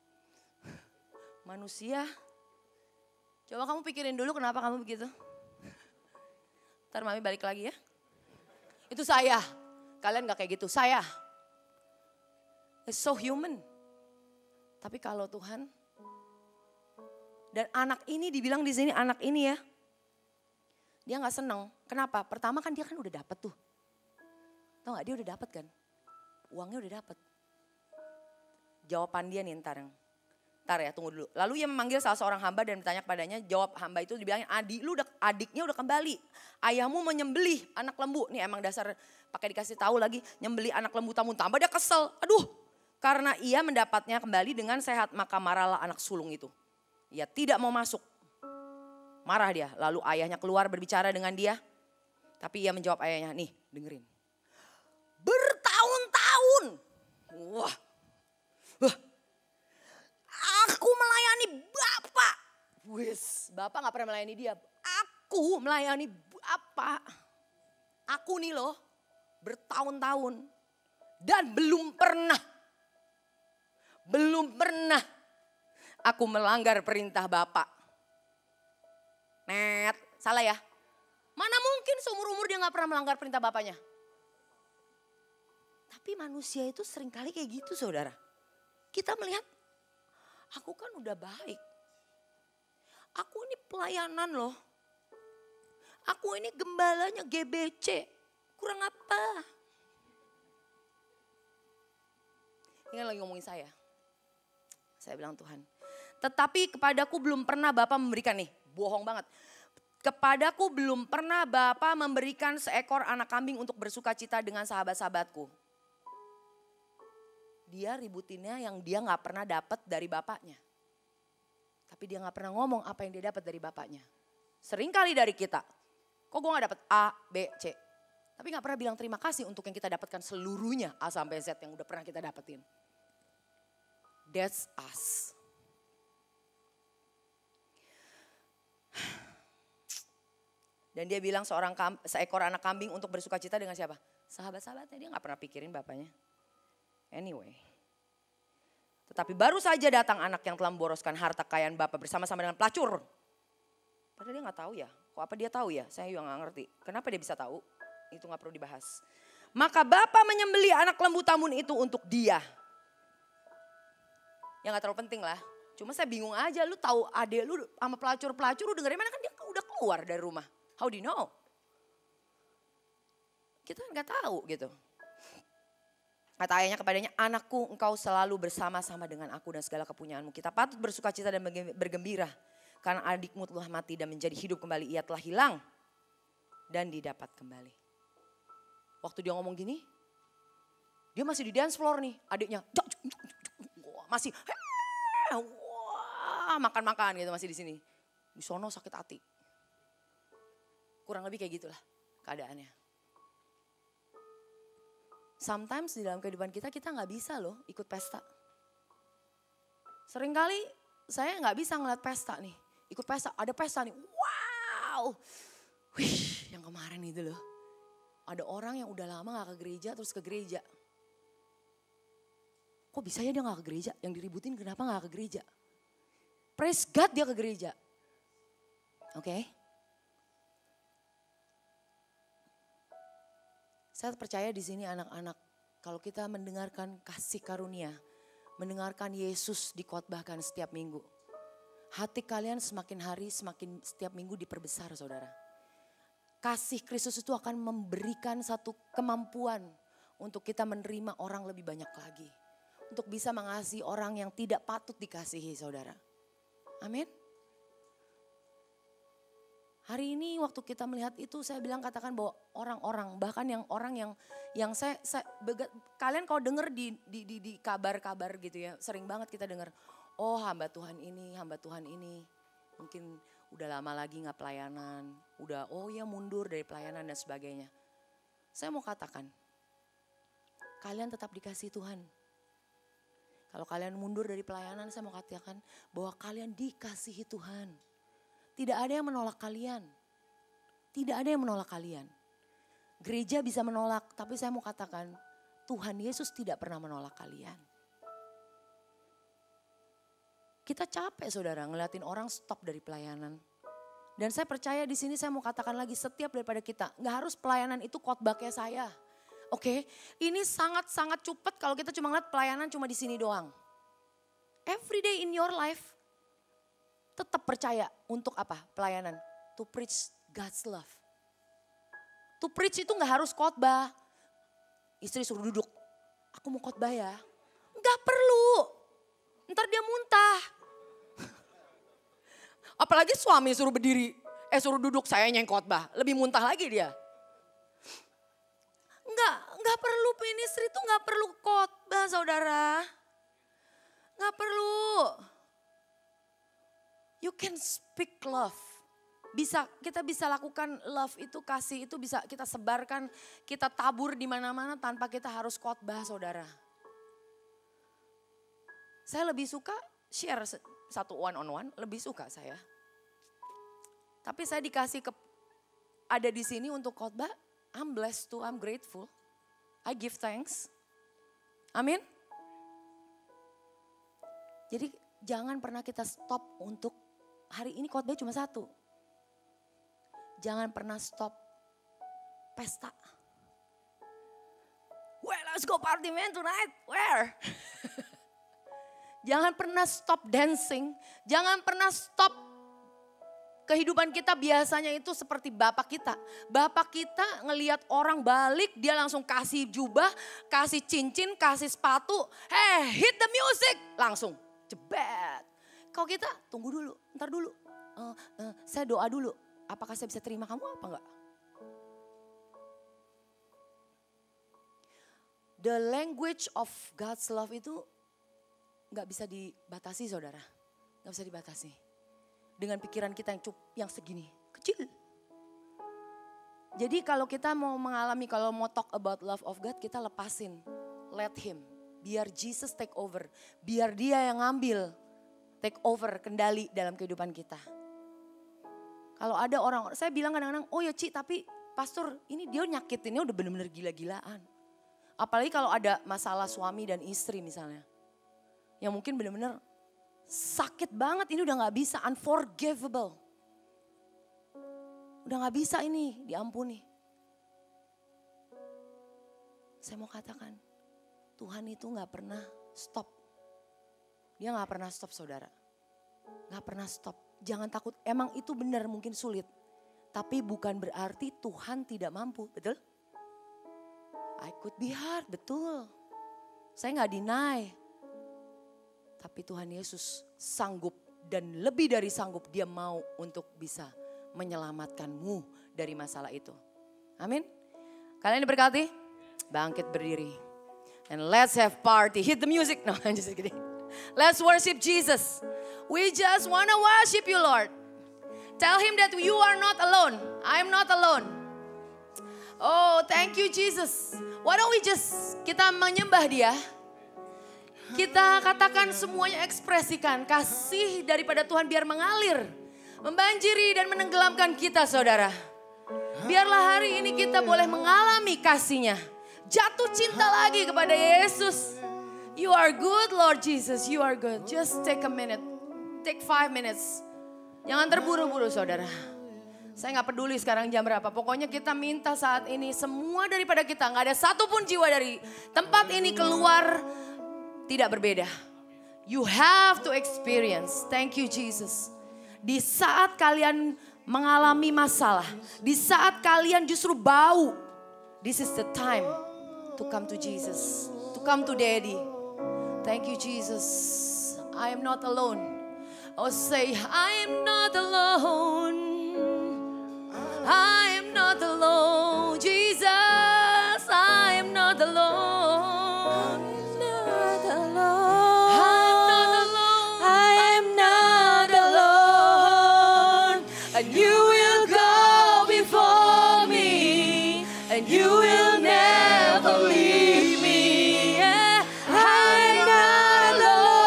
Manusia, coba kamu pikirin dulu kenapa kamu begitu. Ntar mami balik lagi ya. Itu saya, kalian gak kayak gitu, saya. It's so human. Tapi kalau Tuhan, dan anak ini dibilang di sini anak ini ya, dia nggak seneng. Kenapa? Pertama kan dia kan udah dapet tuh, tau nggak? Dia udah dapet kan, uangnya udah dapet. Jawaban dia nih ntar yang, ntar ya tunggu dulu. Lalu ia memanggil salah seorang hamba dan bertanya kepadanya. Jawab hamba itu dibilangin, adik lu udah, adiknya udah kembali. Ayahmu menyembelih anak lembu. Nih emang dasar pakai dikasih tahu lagi nyembelih anak lembu tamu tambah dia kesel. Aduh. Karena ia mendapatnya kembali dengan sehat, maka marahlah anak sulung itu. Ia tidak mau masuk. Marah dia, lalu ayahnya keluar berbicara dengan dia. Tapi ia menjawab ayahnya, nih dengerin. Bertahun-tahun. Wah. Wah. Aku melayani Bapak. Wis, Bapak gak pernah melayani dia. Aku melayani Bapak. Aku nih loh, bertahun-tahun. Dan belum pernah. Belum pernah aku melanggar perintah Bapak. Net, salah ya? Mana mungkin seumur-umur dia gak pernah melanggar perintah Bapaknya. Tapi manusia itu seringkali kayak gitu saudara. Kita melihat, aku kan udah baik. Aku ini pelayanan loh. Aku ini gembalanya G B C. Kurang apa? Ini kan lagi ngomongin saya. Saya bilang Tuhan, tetapi kepadaku belum pernah Bapa memberikan nih, bohong banget. Kepadaku belum pernah Bapa memberikan seekor anak kambing untuk bersuka cita dengan sahabat-sahabatku. Dia ributinnya yang dia gak pernah dapat dari bapaknya. Tapi dia gak pernah ngomong apa yang dia dapat dari bapaknya. Sering kali dari kita, kok gue gak dapat A, B, C. Tapi gak pernah bilang terima kasih untuk yang kita dapatkan seluruhnya A sampai Z yang udah pernah kita dapetin. That's us. Dan dia bilang seorang seekor anak kambing untuk bersuka cita dengan siapa? Sahabat-sahabatnya, dia gak pernah pikirin bapaknya. Anyway. Tetapi baru saja datang anak yang telah memboroskan harta kekayaan bapak bersama-sama dengan pelacur. Padahal dia gak tahu ya. Kok apa dia tahu ya? Saya juga gak ngerti. Kenapa dia bisa tahu? Itu gak perlu dibahas. Maka bapak menyembelih anak lembu tamun itu untuk dia. Ya gak terlalu penting lah. Cuma saya bingung aja, lu tahu adek lu sama pelacur-pelacur lu dengerin mana kan dia udah keluar dari rumah. How do you know? Kita kan gak tahu gitu. Kata ayahnya kepadanya, anakku engkau selalu bersama-sama dengan aku dan segala kepunyaanmu. Kita patut bersuka cita dan bergembira. Karena adikmu telah mati dan menjadi hidup kembali. Ia telah hilang dan didapat kembali. Waktu dia ngomong gini, dia masih di dance floor nih adiknya. Masih, wah wah makan-makan gitu masih di sini. Di sono sakit hati. Kurang lebih kayak gitulah keadaannya. Sometimes di dalam kehidupan kita, kita gak bisa loh ikut pesta. Seringkali saya gak bisa ngeliat pesta nih. Ikut pesta, ada pesta nih, wow. Wih, yang kemarin itu loh. Ada orang yang udah lama gak ke gereja terus ke gereja. Kok bisa ya dia gak ke gereja? Yang diributin kenapa gak ke gereja? Praise God dia ke gereja. Oke. Okay? Saya percaya di sini anak-anak, kalau kita mendengarkan kasih karunia, mendengarkan Yesus dikotbahkan setiap minggu, hati kalian semakin hari semakin setiap minggu diperbesar saudara. Kasih Kristus itu akan memberikan satu kemampuan untuk kita menerima orang lebih banyak lagi. Untuk bisa mengasihi orang yang tidak patut dikasihi saudara. Amin. Hari ini waktu kita melihat itu saya bilang katakan bahwa orang-orang bahkan yang orang yang yang saya, saya kalian kalau dengar di, di, di, di kabar-kabar gitu ya sering banget kita dengar oh hamba Tuhan ini hamba Tuhan ini mungkin udah lama lagi nggak pelayanan udah oh ya mundur dari pelayanan dan sebagainya. Saya mau katakan kalian tetap dikasih Tuhan. Kalau kalian mundur dari pelayanan saya mau katakan bahwa kalian dikasihi Tuhan. Tidak ada yang menolak kalian. Tidak ada yang menolak kalian. Gereja bisa menolak, tapi saya mau katakan Tuhan Yesus tidak pernah menolak kalian. Kita capek saudara ngeliatin orang stop dari pelayanan. Dan saya percaya di sini saya mau katakan lagi setiap daripada kita. Gak harus pelayanan itu khotbah kayak saya. Oke, okay? Ini sangat-sangat cepet kalau kita cuma ngeliat pelayanan cuma di sini doang. Every day in your life. Tetap percaya untuk apa? Pelayanan. To preach God's love. To preach itu gak harus khotbah. Istri suruh duduk. Aku mau khotbah ya. Gak perlu. Ntar dia muntah. Apalagi suami suruh berdiri. Eh suruh duduk saya yang khotbah. Lebih muntah lagi dia. Enggak, enggak perlu ministry itu gak perlu khotbah saudara. Gak perlu. You can speak love. Bisa kita bisa lakukan love itu kasih itu bisa kita sebarkan, kita tabur di mana-mana tanpa kita harus khotbah saudara. Saya lebih suka share satu one on one, lebih suka saya. Tapi saya dikasih ke ada di sini untuk khotbah, I'm blessed too, I'm grateful. I give thanks. Amin. Jadi jangan pernah kita stop untuk hari ini khotbah cuma satu. Jangan pernah stop pesta. Well, let's go party man tonight. Where? Jangan pernah stop dancing. Jangan pernah stop kehidupan kita biasanya itu seperti bapak kita. Bapak kita ngelihat orang balik dia langsung kasih jubah, kasih cincin, kasih sepatu. Hey, hit the music. Langsung jebet. Kalau kita tunggu dulu, ntar dulu. Uh, uh, saya doa dulu. Apakah saya bisa terima kamu apa enggak? The language of God's love itu enggak bisa dibatasi saudara. Enggak bisa dibatasi. Dengan pikiran kita yang cup, yang segini, kecil. Jadi kalau kita mau mengalami, kalau mau talk about love of God, kita lepasin. Let him. Biar Jesus take over. Biar dia yang ngambil. Take over, kendali dalam kehidupan kita. Kalau ada orang, saya bilang kadang-kadang, oh ya Ci tapi pastor ini dia nyakitinnya udah bener-bener gila-gilaan. Apalagi kalau ada masalah suami dan istri misalnya. Yang mungkin bener-bener sakit banget, ini udah gak bisa, unforgivable. Udah gak bisa ini diampuni. Saya mau katakan, Tuhan itu gak pernah stop. Dia gak pernah stop saudara. Gak pernah stop. Jangan takut, emang itu benar mungkin sulit. Tapi bukan berarti Tuhan tidak mampu, betul? I could be hard, betul. Saya gak deny. Tapi Tuhan Yesus sanggup dan lebih dari sanggup dia mau untuk bisa menyelamatkanmu dari masalah itu. Amin. Kalian diberkati? Bangkit berdiri. And let's have party. Hit the music. No, I'm just kidding. Let's worship Jesus. We just want to worship you, Lord. Tell him that you are not alone. I am not alone. Oh, thank you Jesus. Why don't we just kita menyembah dia. Kita katakan semuanya, ekspresikan kasih daripada Tuhan biar mengalir, membanjiri dan menenggelamkan kita, saudara. Biarlah hari ini kita boleh mengalami kasih-Nya. Jatuh cinta lagi kepada Yesus. You are good, Lord Jesus. You are good. Just take a minute. Take five minutes. Jangan terburu-buru, saudara. Saya gak peduli sekarang jam berapa. Pokoknya kita minta saat ini semua daripada kita. Gak ada satupun jiwa dari tempat ini keluar tidak berbeda. You have to experience. Thank you Jesus. Di saat kalian mengalami masalah, di saat kalian justru bau, this is the time to come to Jesus, to come to Daddy. Thank you Jesus. I am not alone. Oh say, I am not alone. I am not alone. Jesus, I am not alone. And you will go before me, and you will never leave me. Yeah. I am not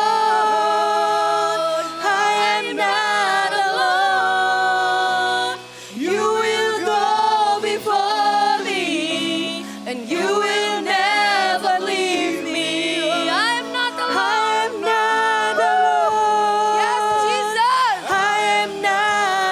alone. I am not alone. You will go before me, and you will never leave me. I am not alone. I am not alone. Yes, Jesus. I am not.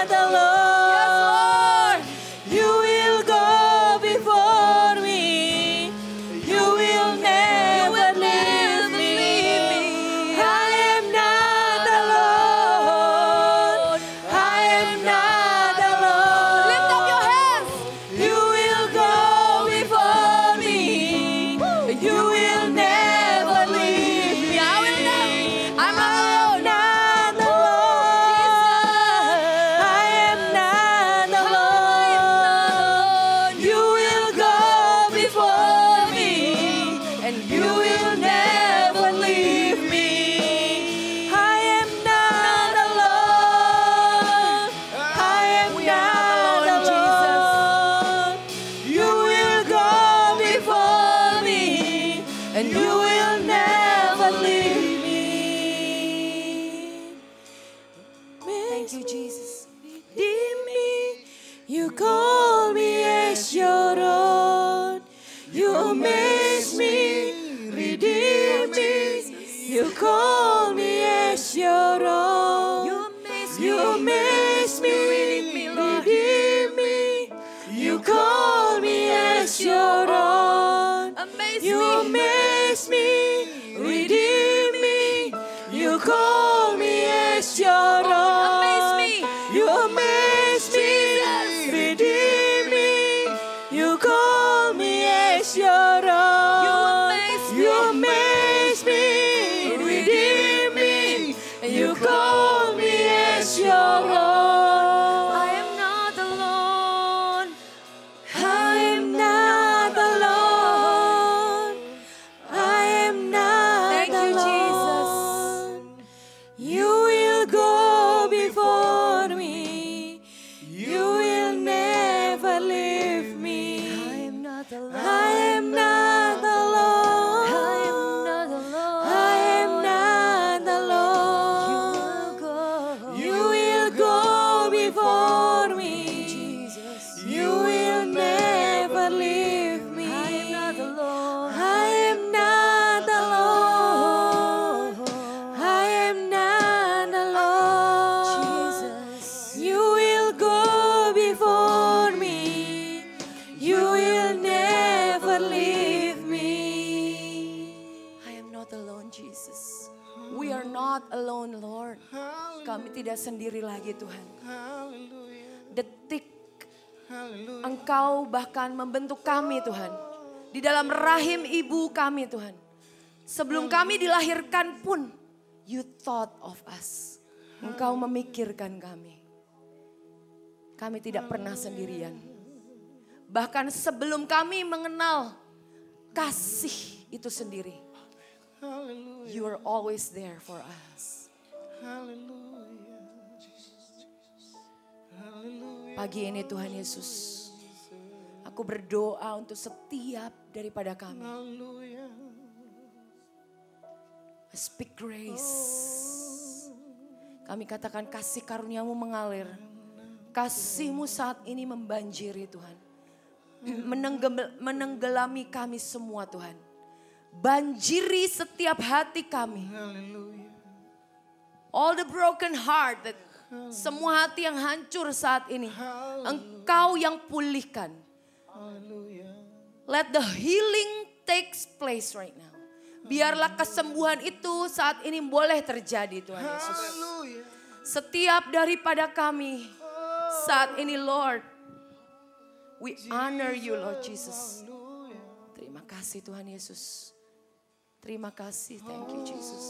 Tidak sendiri lagi Tuhan. Detik Engkau bahkan membentuk kami Tuhan. Di dalam rahim ibu kami Tuhan. Sebelum kami dilahirkan pun, you thought of us. Engkau memikirkan kami. Kami tidak pernah sendirian. Bahkan sebelum kami mengenal kasih itu sendiri. You are always there for us. Pagi ini Tuhan Yesus, aku berdoa untuk setiap daripada kami. Speak grace. Kami katakan kasih karuniamu mengalir. Kasih-Mu saat ini membanjiri Tuhan. Menenggelami kami semua Tuhan. Banjiri setiap hati kami. All the broken heart, that, semua hati yang hancur saat ini. Engkau yang pulihkan. Let the healing takes place right now. Biarlah kesembuhan itu saat ini boleh terjadi Tuhan Yesus. Setiap daripada kami saat ini Lord, we honor you Lord Jesus. Terima kasih Tuhan Yesus. Terima kasih, thank you Jesus.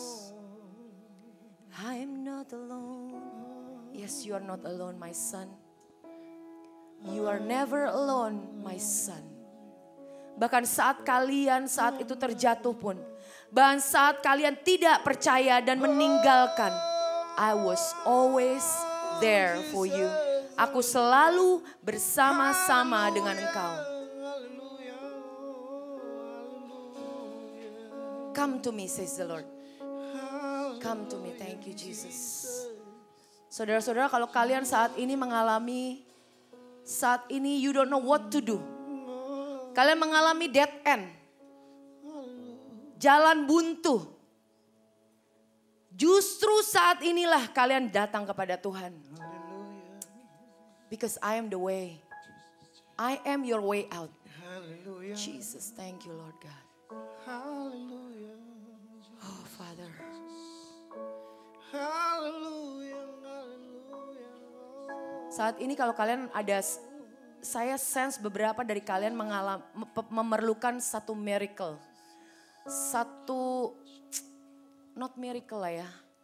I'm not alone. Yes, you are not alone my son. You are never alone my son. Bahkan saat kalian saat itu terjatuh pun, bahkan saat kalian tidak percaya dan meninggalkan, I was always there for you. Aku selalu bersama-sama dengan engkau. Come to me, says the Lord. Come to me, thank you Jesus. Saudara-saudara, kalau kalian saat ini mengalami, saat ini you don't know what to do. Kalian mengalami dead end. Jalan buntu. Justru saat inilah kalian datang kepada Tuhan. Because I am the way. I am your way out. Jesus, thank you Lord God. Oh Father. Saat ini kalau kalian ada, saya sense beberapa dari kalian mengalami, memerlukan satu miracle. Satu, not miracle lah ya.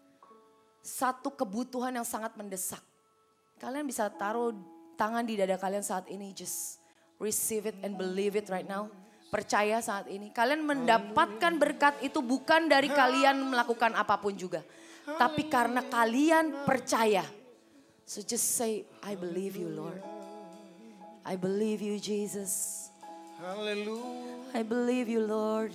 Satu kebutuhan yang sangat mendesak. Kalian bisa taruh tangan di dada kalian saat ini. Just receive it and believe it right now. Percaya saat ini. Kalian mendapatkan berkat itu bukan dari kalian melakukan apapun juga. Tapi karena kalian percaya. So just say, I believe you Lord. I believe you Jesus. Hallelujah. I believe you Lord.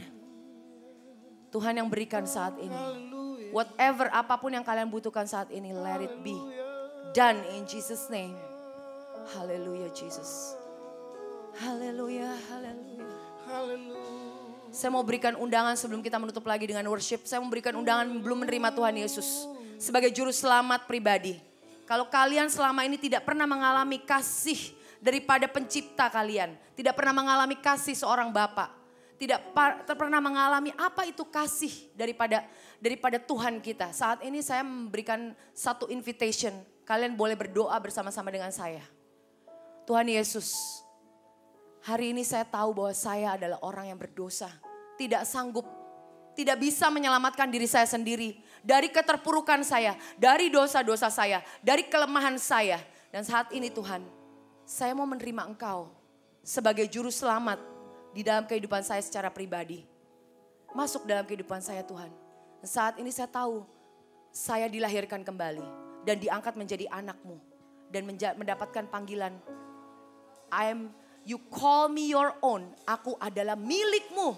Tuhan yang berikan saat ini. Whatever apapun yang kalian butuhkan saat ini, let it be done in Jesus name. Hallelujah Jesus. Hallelujah, hallelujah. Saya mau berikan undangan sebelum kita menutup lagi dengan worship. Saya mau berikan undangan belum menerima Tuhan Yesus sebagai juru selamat pribadi. Kalau kalian selama ini tidak pernah mengalami kasih daripada pencipta kalian. Tidak pernah mengalami kasih seorang bapak. Tidak pernah mengalami apa itu kasih daripada daripada Tuhan kita. Saat ini saya memberikan satu invitation. Kalian boleh berdoa bersama-sama dengan saya. Tuhan Yesus, hari ini saya tahu bahwa saya adalah orang yang berdosa. Tidak sanggup, tidak bisa menyelamatkan diri saya sendiri. Dari keterpurukan saya, dari dosa-dosa saya, dari kelemahan saya. Dan saat ini Tuhan, saya mau menerima Engkau sebagai juru selamat di dalam kehidupan saya secara pribadi. Masuk dalam kehidupan saya Tuhan. Dan saat ini saya tahu saya dilahirkan kembali dan diangkat menjadi anak-Mu. Dan menja- mendapatkan panggilan, I am, you call me your own. Aku adalah milik-Mu.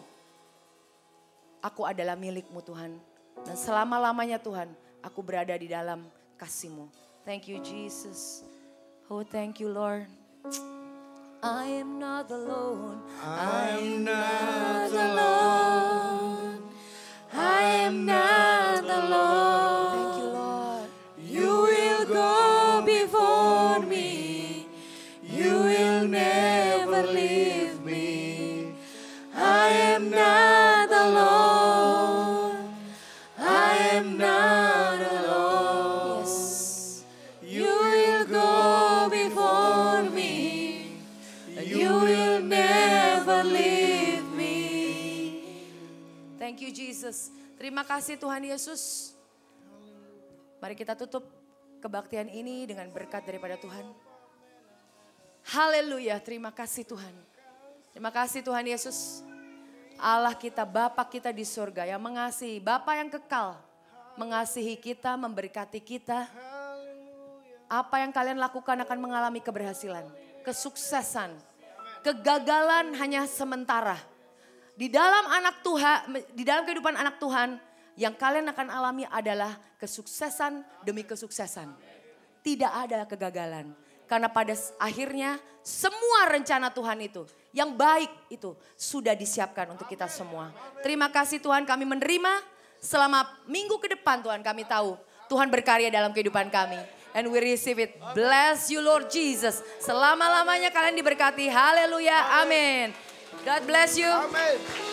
Aku adalah milik-Mu Tuhan. Dan selama-lamanya Tuhan, aku berada di dalam kasih-Mu. Thank you Jesus. Oh thank you Lord. I am not alone. I am not alone. I am not alone. Thank you Lord. You will go before me. You will never leave me. I am not alone. I am not alone. Yes. You will go before me. You will never leave me. Thank you Jesus. Terima kasih Tuhan Yesus. Mari kita tutup kebaktian ini dengan berkat daripada Tuhan. Haleluya, terima kasih Tuhan. Terima kasih Tuhan Yesus. Allah kita, Bapa kita di surga yang mengasihi, Bapa yang kekal. mengasihi kita, memberkati kita. Apa yang kalian lakukan akan mengalami keberhasilan, kesuksesan. Kegagalan hanya sementara. Di dalam anak Tuhan, di dalam kehidupan anak Tuhan, yang kalian akan alami adalah kesuksesan demi kesuksesan. Tidak ada kegagalan. Karena pada akhirnya semua rencana Tuhan itu, yang baik itu sudah disiapkan untuk kita semua. Terima kasih Tuhan, kami menerima selama minggu ke depan Tuhan, kami tahu Tuhan berkarya dalam kehidupan kami. And we receive it. Bless you Lord Jesus. Selama-lamanya kalian diberkati. Haleluya. Amin. God bless you. Amin.